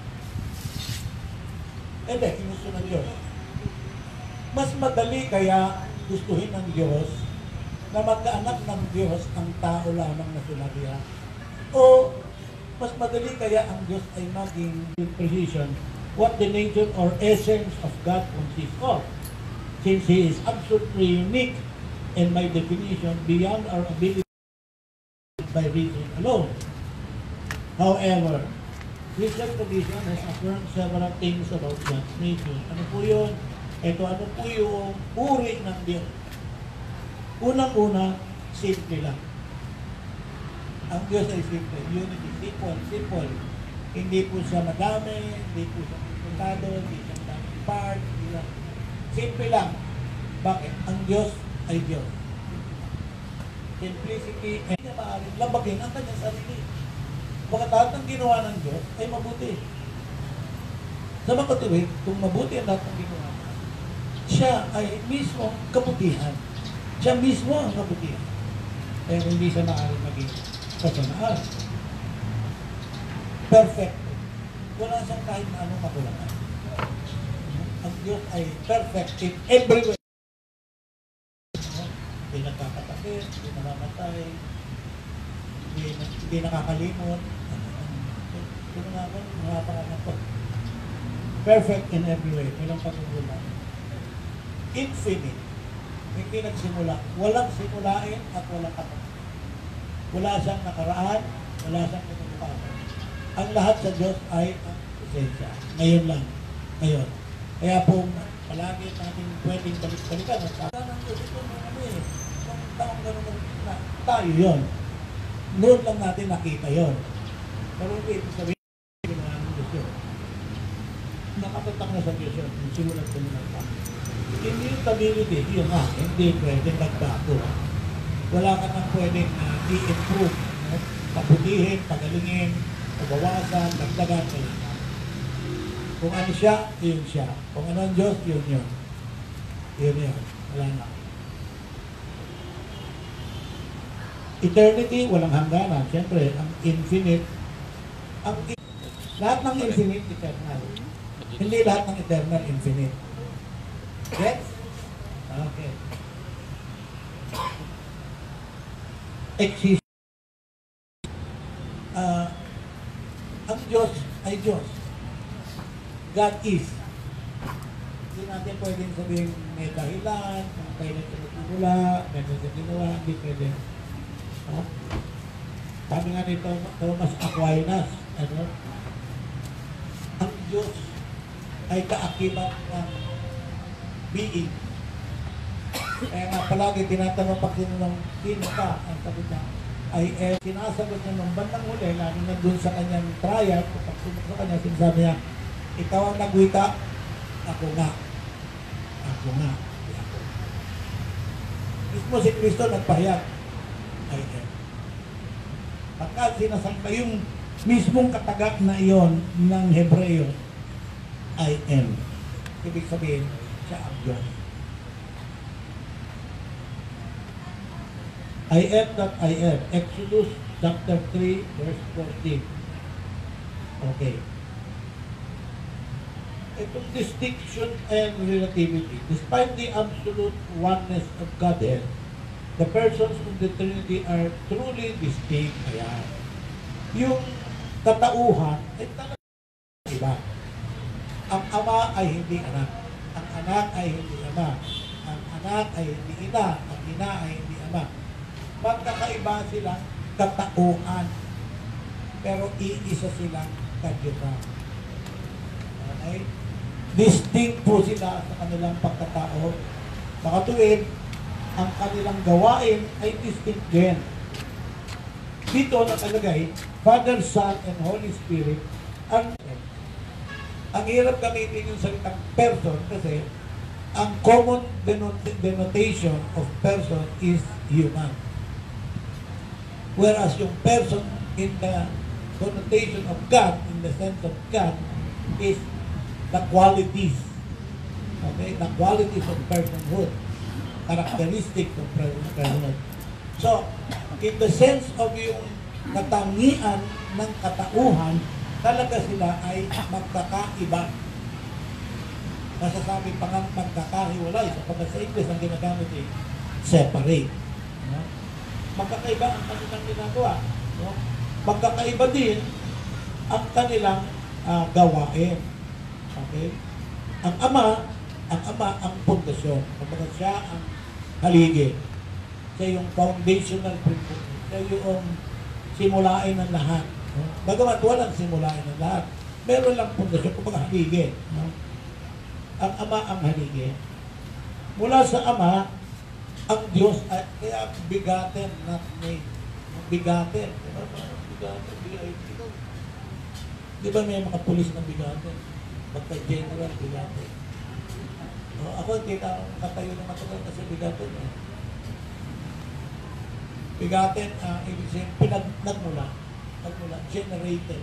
Hindi, ginusto ng Diyos. Mas madali kaya gustuhin ng Diyos na magkaanak ng Diyos ang tao lamang na si Maria? O mas madali kaya ang Diyos ay maging precision what the nature or essence of God consists of? Since He is absolutely unique in my definition beyond our ability by reason alone. However, Christian tradition has affirmed several things about God's nature. Ano po yun? Ano po yung uri ng Diyos? Unang-una, simple lang. Ang Diyos ay simple. Unity, simple. Hindi po siya madami, hindi po siya komplikado, hindi siya madaming part, hindi lang. Simple lang. Bakit? Ang Diyos ay Diyos. Simplicity, ay niya maaaring labagin ang kanyang sarili. Baka lahat ng ginawa ng Diyos ay mabuti. Sa makatuwid, kung mabuti ang lahat ng ginawa niya, siya ay mismo kabutihan. Siya mismo ang kabutihan. Pero hindi siya maaaring maging kasanaan. Perfect. Wala siyang kahit na anong kakulangan. Ang Diyos ay perfect in every way. Hindi nagkakatakit, hindi namamatay, hindi nakakalimot. Ito nga ako, mga panganak. Perfect in every way. Walang pagkukulang. Infinite. Hindi nagsimula. Walang simulain at walang kapatid. Wala siyang nakaraan, wala siyang kinabukasan. Ang lahat sa Diyos ay ang presensya. Ngayon lang. Ngayon. Kaya po, palagi natin pwedeng balik-balikan. Ang sabi ng Diyos, ito mo kami. Kung taong gano'n na tayo yun. Noon lang natin nakita yun. Pero hindi, sabihin ginawa ng Diyos yun. Nakatatak na sa Diyos yun. Simulat ko nila pa. Immutability, yun nga, hindi pwedeng magbago. Wala ka nang pwedeng i-improve. Pabutihin, pagalingin, pabawasan, dagdagan, kailangan. Kung ano siya, yun siya. Kung ano ang Diyos, yun yun. Yun yun. Wala na. Eternity, walang hangganan. Siyempre, ang infinite, lahat ng infinite, eternal. Hindi lahat ng eternal, infinite. Yes? Okay. Exist. Ang Diyos ay Diyos. God is. Hindi natin pwedeng sabihin may dahilan, kung kailan ito nagsimula, may nagsimula, hindi pwede. Sabi nga nito, Thomas Aquinas, ang Diyos ay kaakibat ng being. Kaya nga palagi tinatanong pag sino ka, ang sagot niya ay sinasagot niya ng bandang huli, lalo na dun sa kanyang trial, pag sumok sa kanya, sinasabi niya, ikaw ang nagwika, ako nga. Ako nga. Ako. Mismo si Kristo nagpahayag, I am. Pagka sinasamba yung mismong katagak na iyon ng Hebreo, I am. Ibig sabihin, siya ang Diyos. I am that I am. Exodus chapter 3, verse 14. Okay. Itong distinction and relativity, despite the absolute oneness of Godhead, the persons of the Trinity are truly distinct. Ayan. Yung katauhan ay talagang iba. Ang ama ay hindi anak. Ang anak ay hindi ama. Ang anak ay hindi ina. Ang ina ay hindi ama. Magkakaiba silang katauhan. Pero iisa silang kadyuhan. Okay? Distinct po sila sa kanilang pagkatao. Makatuwid, ang kanilang gawain ay distinct din. Dito nakalagay, Father, Son, and Holy Spirit, ang hirap gamitin yung salitang person kasi ang common denotation of person is human. Whereas yung person in the connotation of God, in the sense of God, is the qualities. Okay? The qualities of personhood. Characteristics of personhood. So, in the sense of yung katangian ng katauhan, talaga sila ay magkakaiba. Masasabi pa nga magkakahiwalay sapagkat sa English ang ginagamit ay separate. No? Magkakaiba ang kanilang ginagawa. No? Magkakaiba din ang kanilang gawain. Okay? Ang ama ang pundasyon. Kapag siya ang haligi. Siya yung foundational principle. Siya yung simulain ng lahat. No? Bagamat walang simulain ng lahat. Meron lang pundasyon kapag haligi. No? Ang ama ang haligi. Mula sa ama, ang Diyos ay kaya bigaten, not made. Bigaten. Bigaten, B-I-T. Di ba may mga pulis ng bigaten? Magka-general bigaten. Ako hindi na katayo ng matagal kasi bigaten. Bigaten, ibig sabihin, nagmula, generated.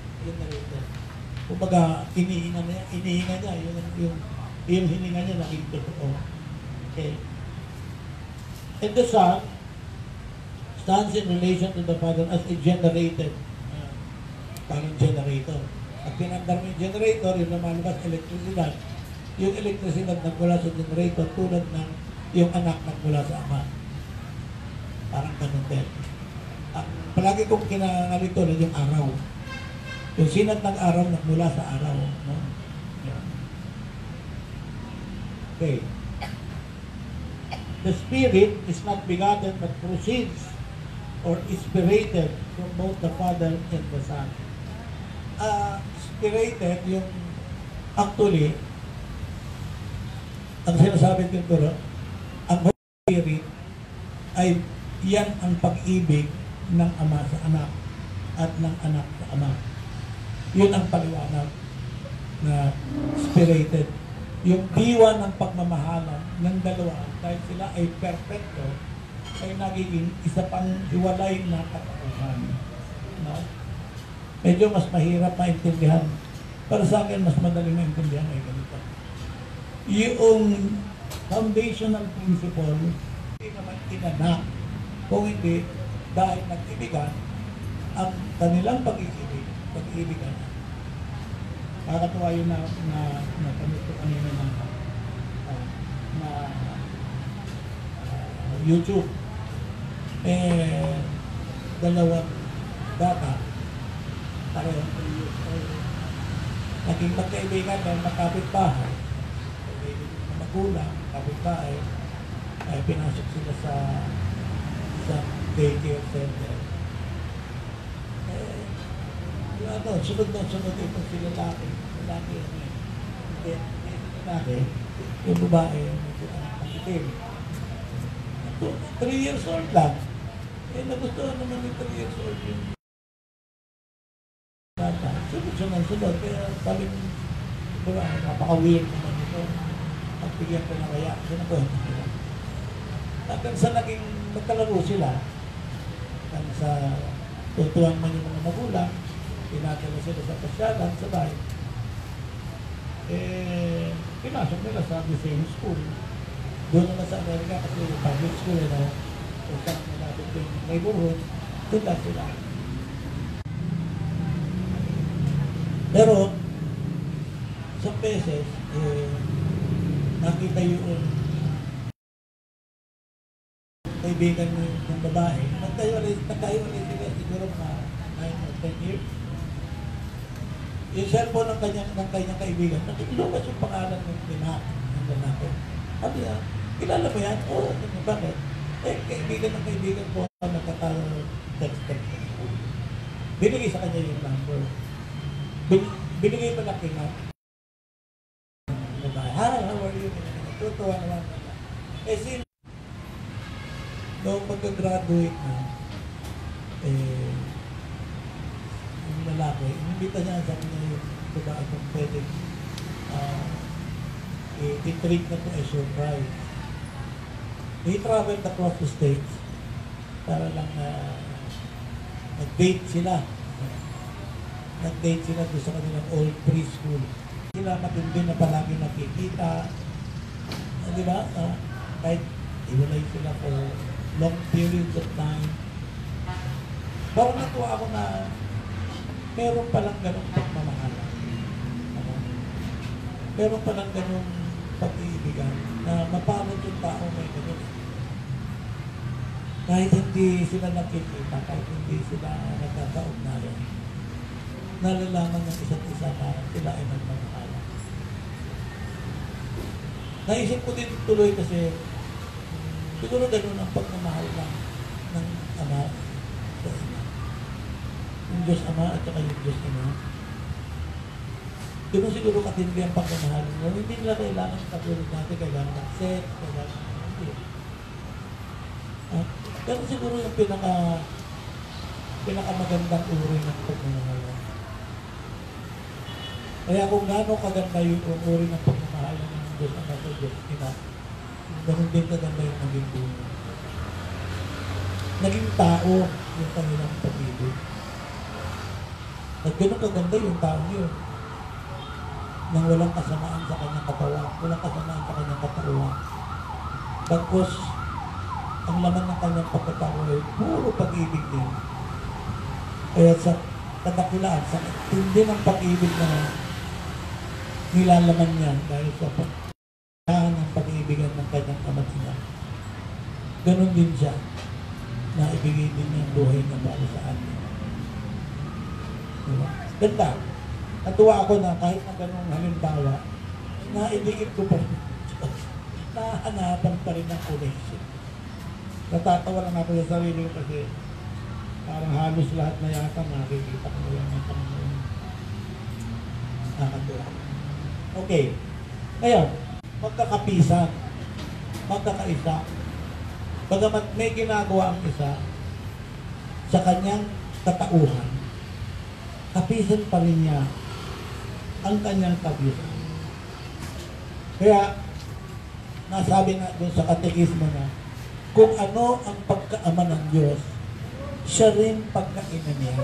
Kumbaga, inihinga niya, yung hininga niya naging totoo. Okay. And the Son stands in relation to the Father as a generated, parang generator. At pinandar mo yung generator, yung lumalabas elektrisidad. Yung elektrisidad nagmula sa generator tulad ng yung anak nagmula sa ama. Parang ganun din. Palagi kong kinangalito na yung araw. Yung sinat ng araw nagmula sa araw. No? Yeah. Okay. The Spirit is not begotten but proceeds or inspirated from both the Father and the Son. Inspirated, yung actually, ang sinasabi ko ito, ang Holy Spirit ay yan ang pag-ibig ng Ama sa anak at ng anak sa Ama. Yun ang paliwanag na spirited. Yung diwa ng pagmamahalan ng dalawa dahil sila ay perfecto ay nagiging isa pang hiwalay na katauhan. No? Medyo mas mahirap maintindihan. Para sa akin, mas madaling maintindihan ay ganito. Yung foundational principle, hindi naman inanak. Kung hindi, dahil nag-ibigan, ang kanilang pag-ibigan. Nakakatuwa yun na panito kanina na YouTube. Dalawang bata, parehong 3 years old. Naging magkaibigan dahil magkapit-bahay. Magulang, kapit-bahay, ay pinasok sila sa daycare center. Sunod ito sila lalaki. Hindi lalaki. Yung babae, ang itim. 3 years old lang. Nagustuhan naman yung 3 years old yung bata. Sunod. Kaya sabi napaka-weird naman ito. Pagbigyan ko na kaya. Sinabuhan ko sila. Hanggang sa naging magkalaro sila. Hanggang sa tutuwang man yung mga magulang. Pinatala sila sa pasyalan, sa bahay. Pinasok nila sa the same school. Doon naman sa Amerika kasi public school, kung saan nila yung neighborhood, doon lang sila. Pero, sa beses, nakita yung kaibigan ng babae, nagtayo sila siguro mga 9 or 10 years. Yung cellphone ng kanyang kaibigan, nakiluwas yung pangalan ng lalaki. Sabi niya, kilala mo yan? Oo, bakit? Kaibigan ng kaibigan ko nagkaka-text. Binigay sa kanya yung number. Binigay pa lang kina. Hi, how are you? Tutuwa naman. Noong magka-graduate na, yung lalaki, inimbita niya sa kanya yung babae kung pwede i-treat na to as surprise. They traveled across the states para lang nag-date sila. Nag-date sila doon sa kanilang old preschool. Sila matindi na palagi nakikita. Di ba? Kahit iwalay sila for long periods of time. Parang natuwa ako na meron palang ganong pagmamahalan. Meron palang ganong pag-iibigan na mapagod yung tao may ganun. Kahit hindi sila nakikita, kahit hindi sila nagkakaugnayan, nalalaman ng isa't isa na sila ay nagmamahalan. Naisip ko din tuloy kasi siguro ganun ang pagmamahal lang ng Ama sa Ina. Yung Diyos Ama at saka yung Diyos Ina. Ganun siguro katindi ang pagmamahal mo. Hindi nila kailangan katulad natin, kailangan ng sex, kailangan ng hindi. Pero siguro yung pinakamagandang uri ng pagmamahal. Kaya kung gaano kaganda yung uri ng pagmamahal ng Diyos Ama sa Diyos Ina, ganun din kaganda yung naging buhay. Naging tao yung kanilang pag-ibig. At ganun kaganda yung tao yun. Nang walang kasamaan sa kanyang katawan, walang kasamaan sa kanyang katawan. Bagkos, ang laman ng kanyang pagkatao ay puro pag-ibig din. Kaya sa kadakilaan, sa tindi ng pag-ibig na nilalaman niya dahil sa pagkakaan ng pag-ibigan ng kanyang Ama't Ina. Ganon din siya na ibigay din niya ang buhay niya para sa atin. Diba? Ganda. Natuwa ako na kahit na ganong halimbawa, naidikit ko pa rin. Nahanapan pa rin ng connection. Natatawa lang ako sa sarili ko kasi parang halos lahat na yata nakikita ko lang ng Panginoon. Nakatuwa. Okay. Ngayon, magkakapisan, magkakaisa. Bagamat may ginagawa ang isa sa kanyang katauhan, kapisan pa rin niya ang kanyang kapisan. Kaya, nasabi nga doon sa katekismo na, kung ano ang pagkaama ng Diyos, siya rin pagkaina niya.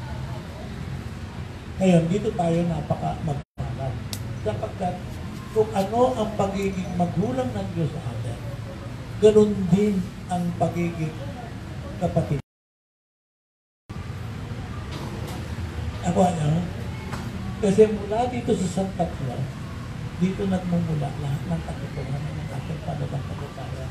Ngayon, dito tayo napaka-magpalan. Sapagkat kung ano ang pagiging magulang ng Diyos sa atin, ganun din ang pagiging kapatid. Ako kasi mula dito sa Santa Cruz, dito nagmumula lahat ng katotohanan ng ating pananampalataya.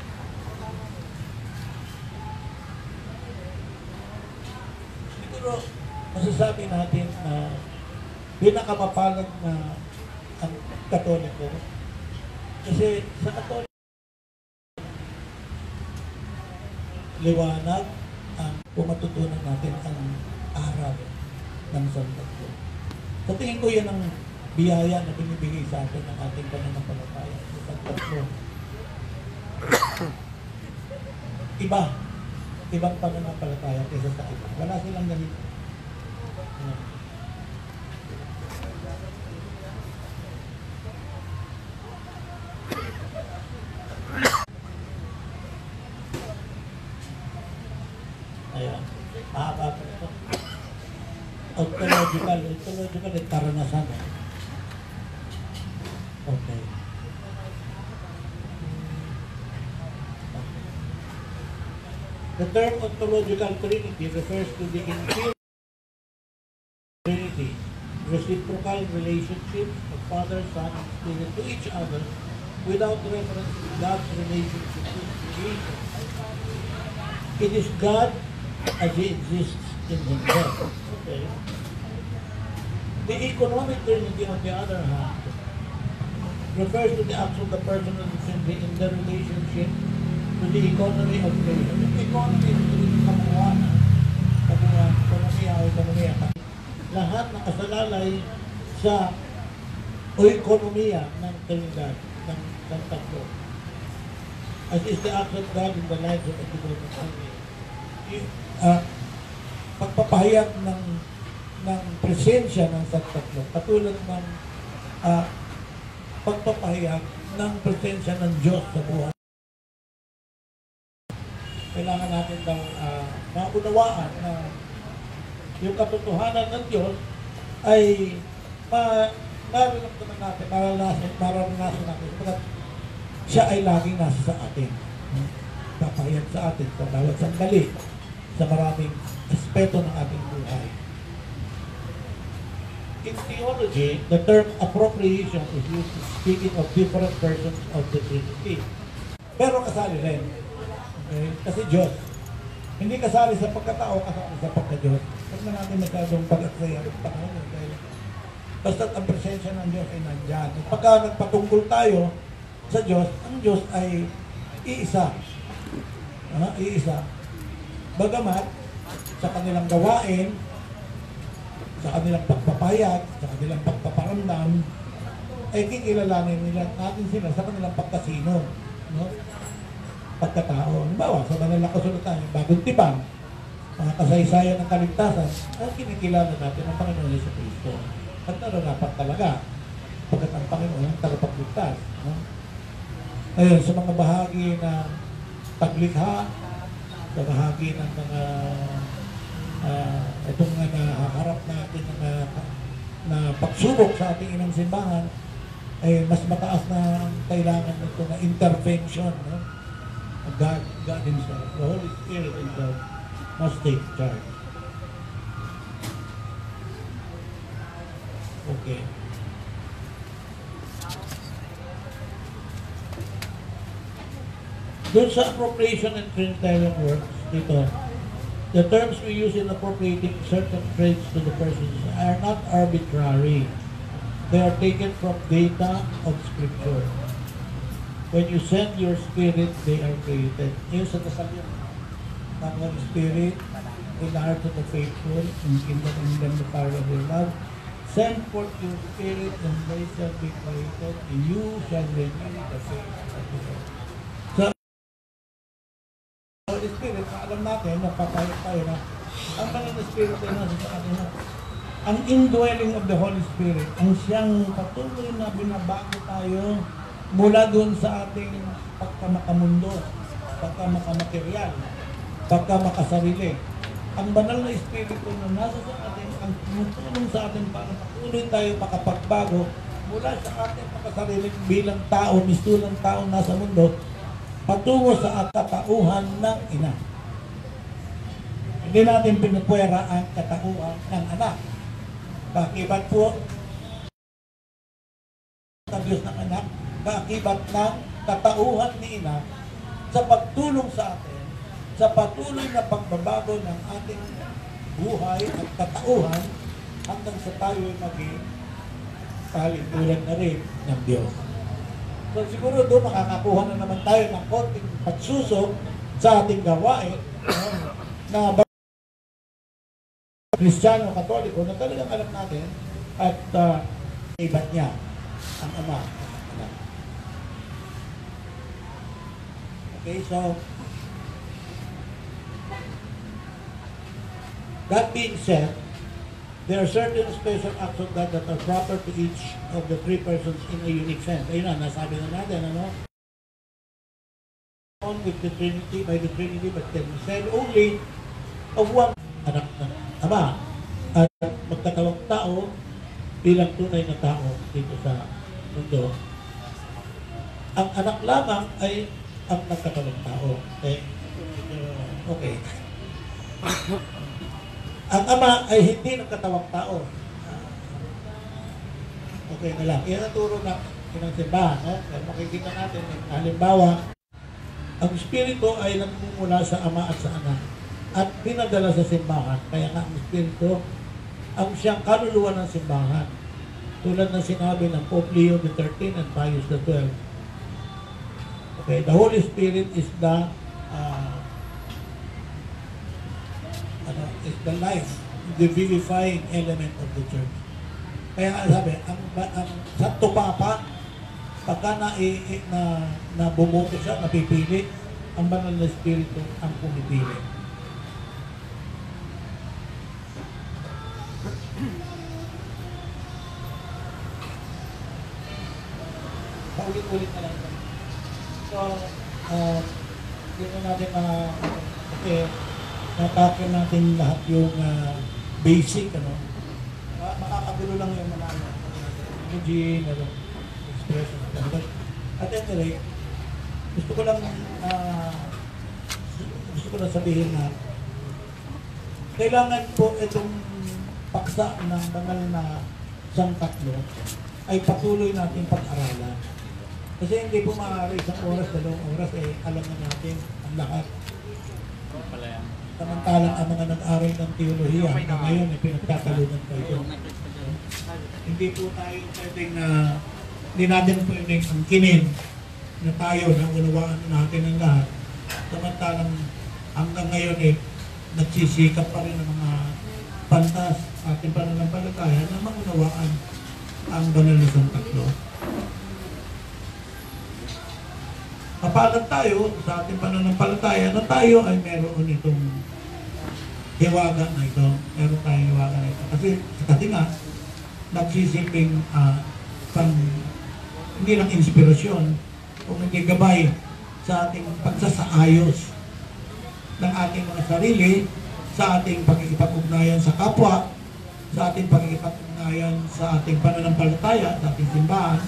Siguro, masasabi natin na pinakamapalad na ang Katoliko. Kasi sa Katoliko, liwanag ang matutunan natin ang aral ng Santa Cruz. Sa tingin ko yan ang biyaya na binibigay sa atin ng ating pananampalataya sa Santa Cruz. Ibang pananampalataya kaysa sa iba. Wala silang ganito. Ayan. Mahaba po ito. Ontological at karanasan. Okay. The term ontological trinity refers to the infinite trinity, reciprocal relationship of Father, Son, and Spirit to each other without reference to God's relationship to creation. It is God as He exists in Himself. Okay. The economic trinity, on the other hand, refers to the acts of the person of the Trinity in the relationship to the economy of creation. The economy is the ekonomiya. Lahat nakasalalay sa ekonomiya ng Trinidad, ng Santa Cruz. As is the act of God in the lives of the devoted family. Pagpapahayag ng presensya ng Santa Cruz, katulad ng pagpapahayag ng presensya ng Diyos sa buhay. Kailangan natin daw maunawaan na yung katotohanan ng Diyos ay mararanasan natin. Sapagat siya ay laging nasa sa atin. Papayag sa atin sa bawat sandali, sa maraming aspeto ng ating buhay. In theology, the term appropriation is used speaking of different persons of the Trinity. Pero kasali rin. Okay? Kasi Diyos. Hindi kasali sa pagkatao, kasali sa pagka-Diyos. Huwag na natin masyadong pag-aksaya ng Panginoon. Basta ang presensya ng Diyos ay nandyan. At pagka nagpatungkol tayo sa Diyos, ang Diyos ay iisa. Iisa. Bagamat, sa kanilang gawain, sa kanilang pagpapayag, sa kanilang pagpaparamdam, ay kikilalanin nila natin sila sa kanilang pagkasino, no? Pagkatao. Halimbawa, sa kanilang kasulatan, yung bagong tipan, mga kasaysayan ng kaligtasan, ay kinikilala natin ang Panginoon Yesu Cristo. At nararapat talaga, pagkat ang Panginoon ang tagapagligtas. No? Ayun, sa mga bahagi ng paglikha, sa bahagi ng mga itong nahaharap natin na pagsubok sa ating inang simbahan, ay mas mataas na kailangan nito na intervention, no? God Himself, the Holy Spirit Himself must take charge. Okay. Doon sa appropriation and Trinitarian works, dito, the terms we use in appropriating certain traits to the persons are not arbitrary. They are taken from data of Scripture. When you send your spirit, they are created. Yung sa dasal yun, ng Holy Spirit, in the heart of the faithful, in the power of your love, send forth your spirit, and they shall be created, and you shall renew the face of the earth. Holy Spirit, alam natin, napapayag tayo na ang banal na Spirit ay nasa sa atin. Ang indwelling of the Holy Spirit, ang siyang patuloy na binabago tayo mula doon sa ating pagkamakamundo, pagkamakamakerial, pagkamakasarili. Ang banal na Espiritu na nasa sa atin, ang tumutulong sa atin para patuloy tayo makapagbago mula sa ating makasarili bilang tao, mistulang tao nasa mundo, patungo sa katauhan ng ina. Hindi natin pinupwera ang katauhan ng anak. Kakibat po ng Diyos ng anak, kakibat ng katauhan ni ina sa pagtulong sa atin, sa patuloy na pagbabago ng ating buhay at katauhan hanggang sa tayo ay maging kalituran na rin ng Diyos. So siguro doon makakakuha na naman tayo ng konting pagsusok sa ating gawain na Kristiyano, Katoliko, na talagang alam natin at ibat niya ang Ama. Okay, so that being said, there are certain special acts of God that are proper to each of the three persons in a unique sense. Ayun na, nasabi na natin, ano? On with the Trinity, by the Trinity, but can be said only of one anak ng Ama at magkatawang tao bilang tunay na tao dito sa mundo. Ang anak lamang ay ang nagkatawang tao. Okay? Okay. Ang Ama ay hindi nagkatawang tao. Okay na lang. Iyan ang turo na pinagsimbahan. No? Kaya makikita natin, halimbawa, ang Espiritu ay nagmumula sa Ama at sa Anak at pinadala sa simbahan. Kaya nga ang Espiritu ang siyang kaluluwa ng simbahan. Tulad ng sinabi ng Pope Leo XIII and Pius XII. Okay, the Holy Spirit is the is the life, the vivifying element of the church. Kaya sabi, ang Santo Papa, pagka na bumuto siya, napipili, ang banal na Espiritu ang pumipili. Paulit-ulit na lang So, dito natin kasi natakil natin lahat yung basic, ano. Makakagulo lang yung mga energy, expression. At any rate, gusto ko lang sabihin na kailangan po itong paksa ng banal na Santa Claus ay patuloy natin pag-aralan. Kasi hindi po maaari isang oras, 2 oras, alam na natin ang lahat. Samantalang ang mga nag-aral ng teolohiya na ngayon ay pinagtatalunan tayo. Hindi po tayo pwedeng hindi natin pwedeng angkinin na tayo na unawaan natin ang lahat. Samantalang hanggang ngayon nagsisikap pa rin ang mga pantas ating pananampalataya na maunawaan ang banal na Santa Claus. Kapalad tayo sa ating pananampalataya na tayo ay meron itong hiwaga na ito. Meron tayong hiwaga na ito. Kasi nga, nagsisilbing hindi lang inspirasyon, kung hindi gabay sa ating pagsasaayos ng ating mga sarili, sa ating pagkikipag-ugnayan sa kapwa, sa ating pagkikipag-ugnayan sa ating pananampalataya, sa ating simbahan,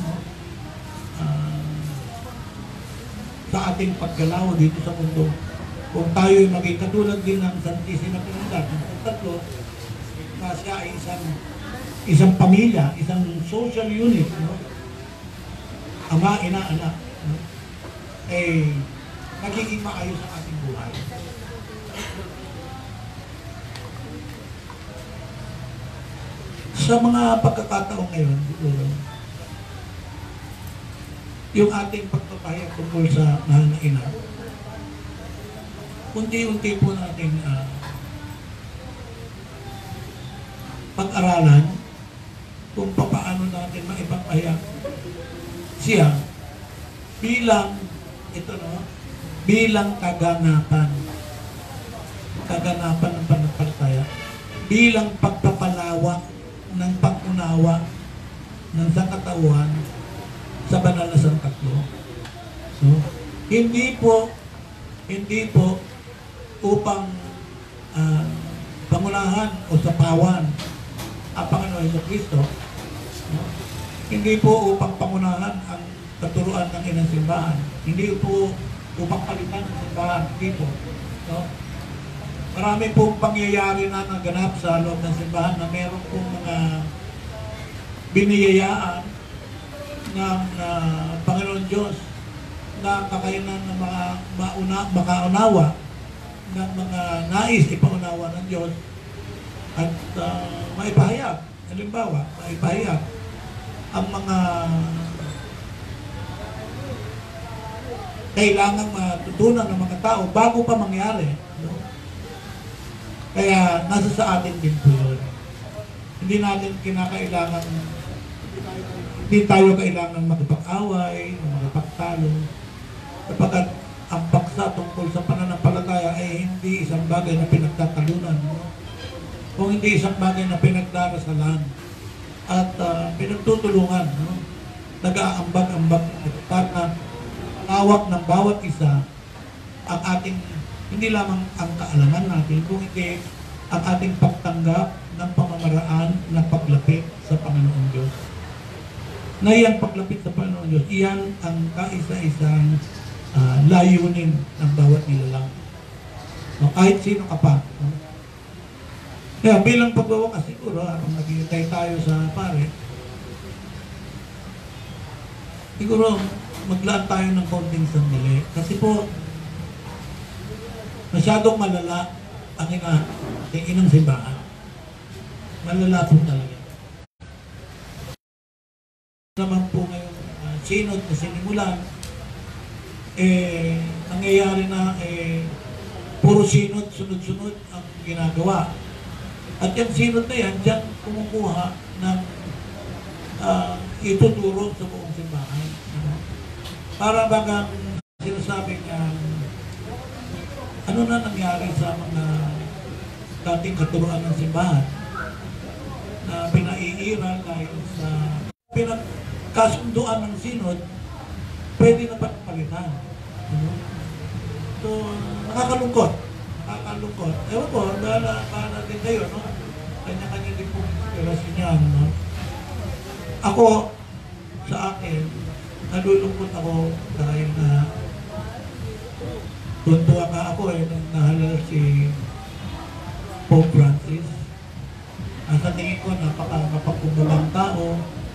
sa ating paggalaw dito sa mundo. Kung tayo'y maging katulad din ng Santisima Trinidad, ng Santa Claus, na siya ay isang pamilya, isang social unit, no? Ama, ina, anak, no? Nagiging maayos ang ating buhay. Sa mga pagkakataong ngayon, yung ating pagpapahayag tungkol sa mahal na ina, unti-unti po natin pag-aralan kung paano natin maipapahayag siya bilang bilang kaganapan ng pananampalataya, bilang pagpapalawak ng pag-unawa ng sangkatauhan sa banal na Santa Claus. So, hindi po upang pangunahan o sapawan ang Panginoon Jesucristo. No? Hindi po upang pangunahan ang katuruan ng inang simbahan. Hindi po upang palitan ng simbahan. Hindi po. No? Marami pong pangyayari na naganap sa loob ng simbahan na meron pong mga biniyayaan ng Panginoon Diyos na kakayanan ng mga makaunawa ng mga nais ipaunawa ng Diyos at maipahayag. Halimbawa, maipahayag ang mga kailangang matutunan ng mga tao bago pa mangyari. No? Kaya nasa sa atin din po yun. Hindi natin kinakailangan, hindi tayo kailangan magpag-away, magpagtalo, sapagkat ang paksa tungkol sa pananampalataya ay hindi isang bagay na pinagtatalunan, no? Kung hindi isang bagay na pinagdarasalan at pinagtutulungan, no? Nag-aambag-ambag para tawag ng bawat isa ang ating, hindi lamang ang kaalaman natin, kung hindi ang ating pagtanggap ng pamamaraan ng paglapit sa Panginoon Diyos. Na iyan paglapit sa Panginoon Diyos, iyan ang kaisa-isang layunin ng bawat nilalang. No, kahit sino ka pa. No? Kaya bilang pagwawakas siguro, habang naghihintay tayo sa pare, siguro maglaan tayo ng konting sandali. Kasi po, masyadong malala ang inang simbahan. Malala po talaga. Naman po ngayong synod na sinimulan, nangyayari na puro synod, sunod-sunod ang ginagawa. At yung synod na yan, dyan kumukuha ng ituturo sa buong simbahan. Para bagang sinasabing ano na nangyari sa mga dating katuruan ng simbahan na pinaiiral dahil sa pinagkasunduan ng synod, pwede na pagpalitan. So, nakakalungkot. Nakakalungkot. Ewan ko, bahala din kayo, no? Kanya-kanya din po inspirasyon niyan, no? Ako, sa akin, nalulungkot ako dahil na tuntua ka ako nung nahalal si Pope Francis. Sa tingin ko, napaka-mapagkumulang tao,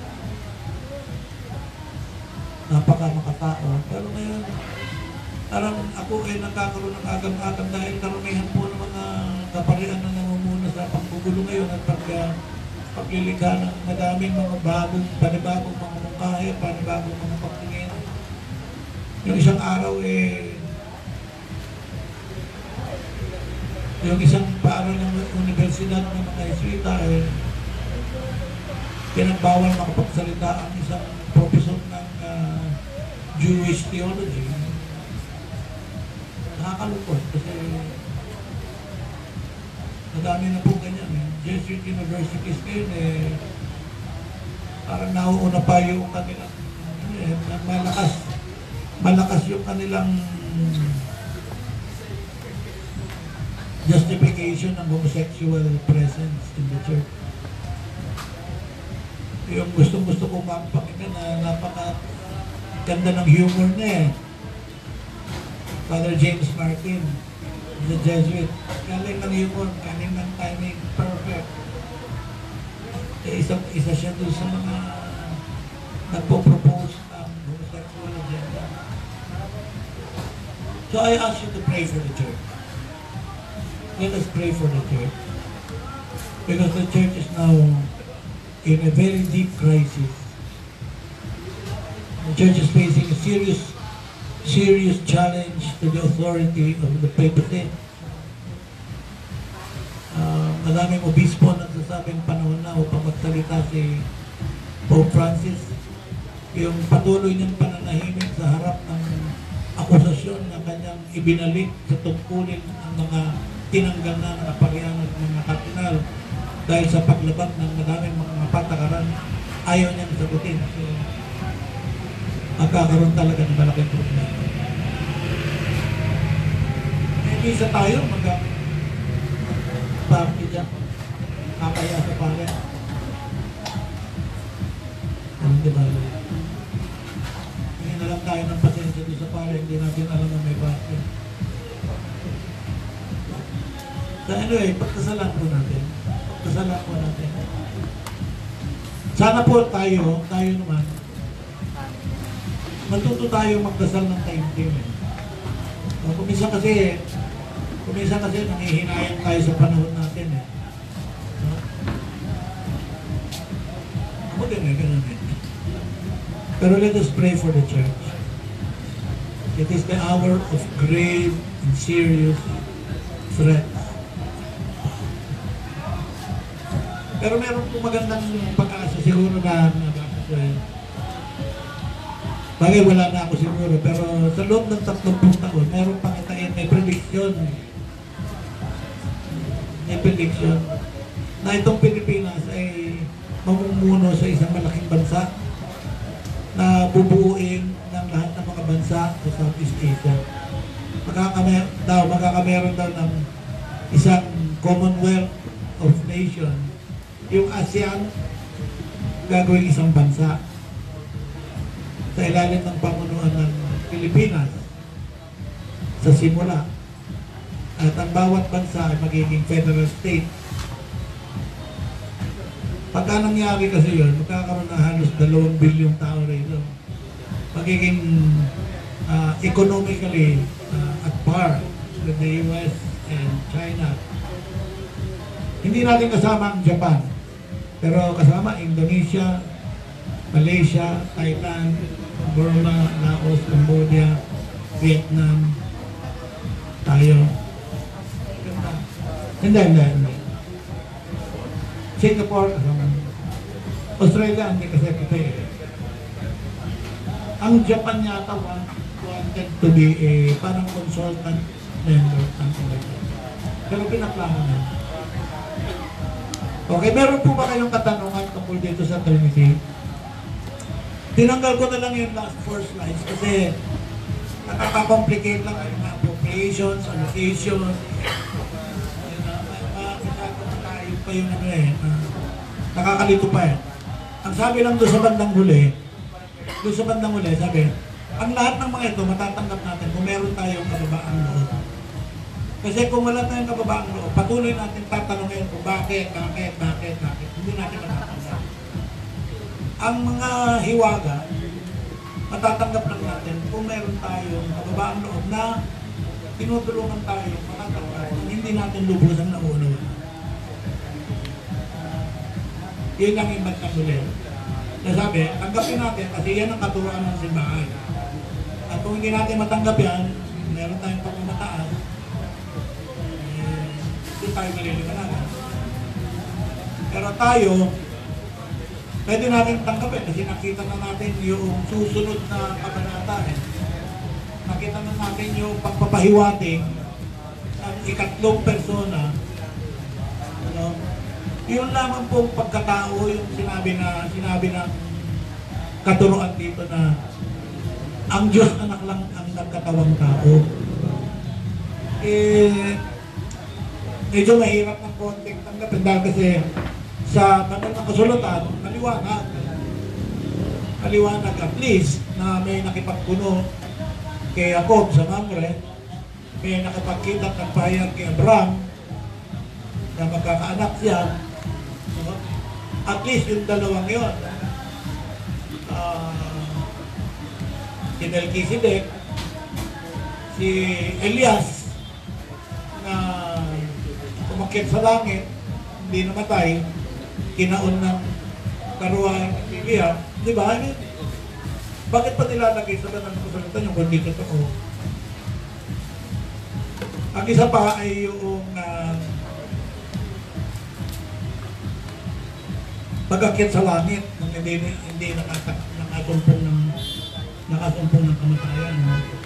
napaka-makatao. Pero ngayon, parang ako nagkakaroon ng agam-agam dahil karamihan po ng mga kaparian na namumuna sa panggugulo ngayon at paglilikha ng madaming mga panibagong mga mungkahe, panibagong mga pagtingin. Yung isang araw yung isang paaral ng universidad ng mga Jesuita pinagbawal makapagsalita ang isang professor ng Jewish theology. Nakakalungkot kasi madami na po ganyan. Jesuit universities ngayon parang nauuna pa yung kanilang malakas yung kanilang justification ng homosexual presence in the church. Yung gusto ko pakinggan na napaka-ganda ng humor niya Father James Martin, the Jesuit. Galing ng humor, galing ng timing, perfect. Isa siya doon sa mga nagpo-propose ng homosexual agenda. So I ask you to pray for the church. Let us pray for the church. Because the church is now in a very deep crisis. The church is facing a serious challenge to the authority of the papacy. Maraming obispo nagsasabing panahon na upang magsalita si Pope Francis. Yung patuloy niyang pananahimik sa harap ng akusasyon na kanyang ibinalik sa tungkulin ang mga tinanggal na ng kaparian at mga kardinal dahil sa paglabag ng maraming mga patakaran, ayaw niyang sagutin. So, magkakaroon talaga ng malaking problema. Isa tayo mag-party dyan. Kakaya sa pare. Diba? Hindi na lang tayo ng pasensya doon sa pare. Hindi natin alam na may party. So anyway, pagkasalan po natin. Sana po tayo naman, matuto tayo magdasal ng time-time. Kuminsan kasi nangihinayang tayo sa panahon natin Ako din ganun Pero let us pray for the church. It is the hour of grave and serious threat. Pero meron po magandang pag-asa siguro na bagay wala na ako siguro, pero sa loob ng 30 taon, meron pang itain, may prediction na itong Pilipinas ay mamumuno sa isang malaking bansa na bubuuin ng lahat ng mga bansa sa Southeast Asia. Magkakameron daw ng isang Commonwealth of Nations. Yung ASEAN gagawin isang bansa sa ilalim ng pamunuan ng Pilipinas sa simula. At ang bawat bansa ay magiging federal state. Pagka nangyari kasi yun, magkakaroon na halos 2 bilyong tao rito. Magiging economically at par with the US and China. Hindi natin kasama ang Japan, pero kasama Indonesia, Malaysia, Thailand, Burma, Laos, Cambodia, Vietnam, tayo. Hindi. Singapore, Australia, hindi kasi kita Ang Japan yata wanted to be parang consultant member, something like that. Pero pinaplano na. Okay, meron po ba kayong katanungan tungkol dito sa Trinity? Tinanggal ko na lang yung last 4 slides kasi nakaka-complicate lang yung mga appropriations, allocations, tayo pa yung ano eh, nakakalito pa eh. Ang sabi lang doon sa bandang huli, sabi, ang lahat ng mga ito matatanggap natin kung meron tayong kababaang loob. Kasi kung wala tayong kababaang loob, patuloy natin tatanungin kung bakit. Hindi natin matatanggap. Ang mga hiwaga, matatanggap lang natin kung meron tayong kababaang loob na tinutulungan tayo matatanggap kung hindi natin lubusang nauunawa. Yun ang ibang kanulero. Nasabi, tanggapin natin kasi yan ang katuruan ng simbahan. At kung hindi natin matanggap yan, meron tayong pagmamataas, hindi tayo maliliwanagan. Pero tayo, pwede natin tanggapin kasi nakita na natin yung susunod na kabanata. Nakita na natin yung pagpapahiwating ng ikatlong persona. Ano? Yun lamang pong pagkatao yung sinabi ng katuruan dito na ang Diyos anak lang ang nagkatawang tao. Medyo mahirap ng konting tanggapin dahil kasi sa banal na kasulatan, maliwanag at least na may nakipagpuno kay Jacob sa Mamre, may nakapagkita ng pahayag kay Abraham na magkakaanak siya. At least yung dalawang yun, si Melchizedek, si Elias na umakyat sa langit, hindi namatay, kinaon ng karuan ng Biblia, di ba? Bakit pa nilalagay sa banal na kasulatan yung kundi totoo? Ang isa pa ay yung pag-akyat sa langit nang hindi nakasumpong ng kamatayan.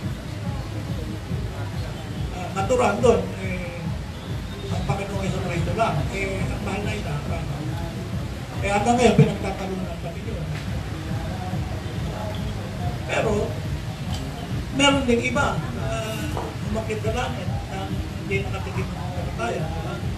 Natural doon, ang Panginoong Jesucristo lang, ang mahal na ita. Hanggang ngayon, pinagtatalunan ng Panginoon. Pero, meron ding iba na umakyat sa langit na hindi nakatikim ng kamatayan.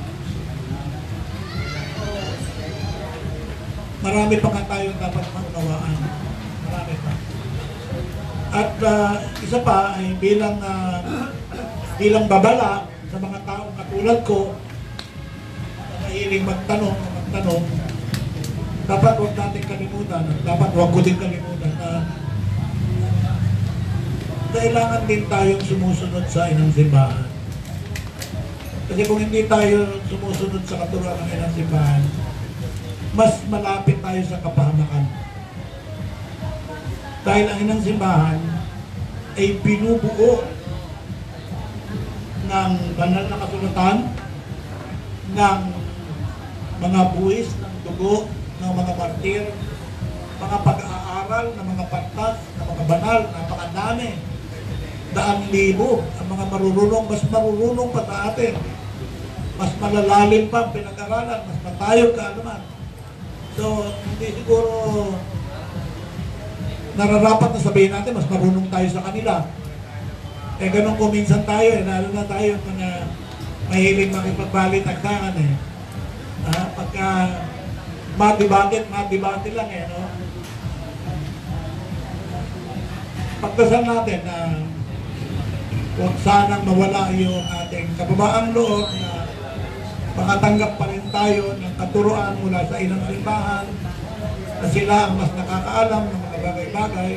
Marami pa nga tayong dapat maunawaan. Marami pa. At isa pa ay bilang babala sa mga taong katulad ko na mahiling magtanong, dapat huwag natin kalimutan, dapat huwag ko din kalimutan na kailangan din tayong sumusunod sa inang simbahan. Kasi kung hindi tayo sumusunod sa katuruan ng inang simbahan, mas malapit tayo sa kapahamakan. Dahil ang inang simbahan ay binubuo ng banal na kasulatan, ng mga buwis, ng dugo, ng mga martir, mga pag-aaral, ng mga pantas, ng mga banal, napakadami. Daang libo ang mga marurunong, mas marurunong pa sa atin. Mas malalalim pa ang pinag-aralan, mas matayog kaalaman. So, hindi siguro nararapat na sabihin natin, mas marunong tayo sa kanila. Ganun kung minsan tayo, lalo na tayo mga mahiling makipagbalik-tagtangan pagka mati-bati lang no? Pagdasal natin na huwag sanang mawala yung ating kababaang loob na makatanggap pa rin tayo ng katuruan mula sa inang simbahan na sila ang mas nakakaalam ng mga bagay-bagay.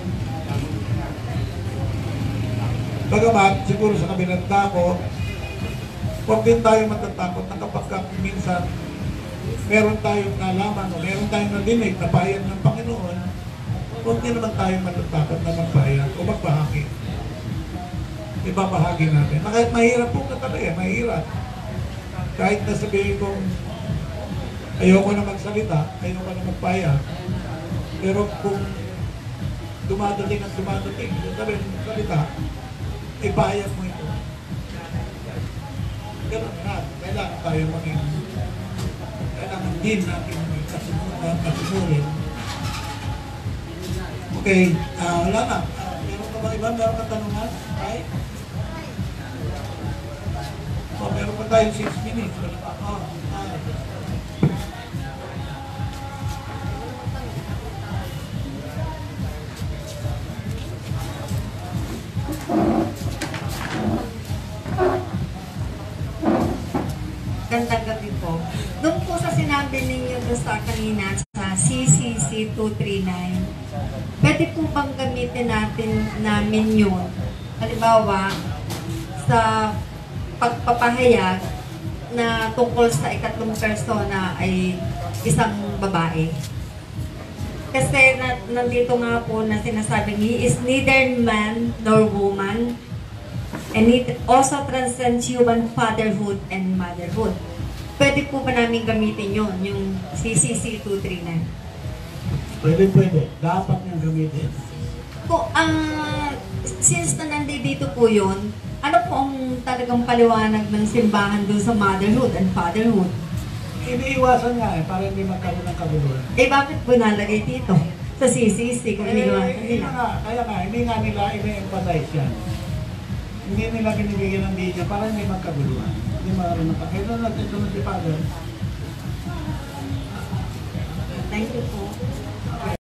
Bagamat, siguro sa kabilang dako, huwag din tayo matatakot na kapag minsan meron tayong nalaman o meron tayong nadinig na pahayag ng Panginoon, huwag din naman tayong matatakot na magpahayag o magbahagi. Ibabahagi natin. Kahit mahirap po na talaga, mahirap. Kahit na sabihin kong ayoko na magsalita, ayoko na magpahayag, pero kung dumadating at dumadating, sabihin magsalita, ipahayag mo ito. Ganun na, kailangan tayo maging, kailangan din natin maging kasunurin. Okay, wala na. Meron pa bang iba? Meron ka tanungan? Ay? So, meron pa tayong 6 minutes. Gandang gabi po. Doon po sa sinabi ninyo doon sa kanina sa CCC 239, pwede po bang gamitin namin yun? Halimbawa, sa pagpapahayag na tungkol sa ikatlong persona ay isang babae. Kasi nandito nga po na sinasabing he is neither man nor woman, and it also transcends human fatherhood and motherhood. Pwede po ba namin gamitin yun, yung CCC 239? Pwede. Dapat niyang gamitin. Since na nandito po yun, ano po ang talagang paliwanag ng simbahan doon sa motherhood and fatherhood? Iniiwasan nga para hindi magkaroon ng kabuluhan. Bakit po nalagay dito sa CCC kung iniiwasan nila? Kaya nga, hindi nga nila ina-emphasize yan. Hindi nila binibigyan ng video para hindi magkabuluhan. Hindi magkaroon ng pakita. Ito na si Father. Thank you po.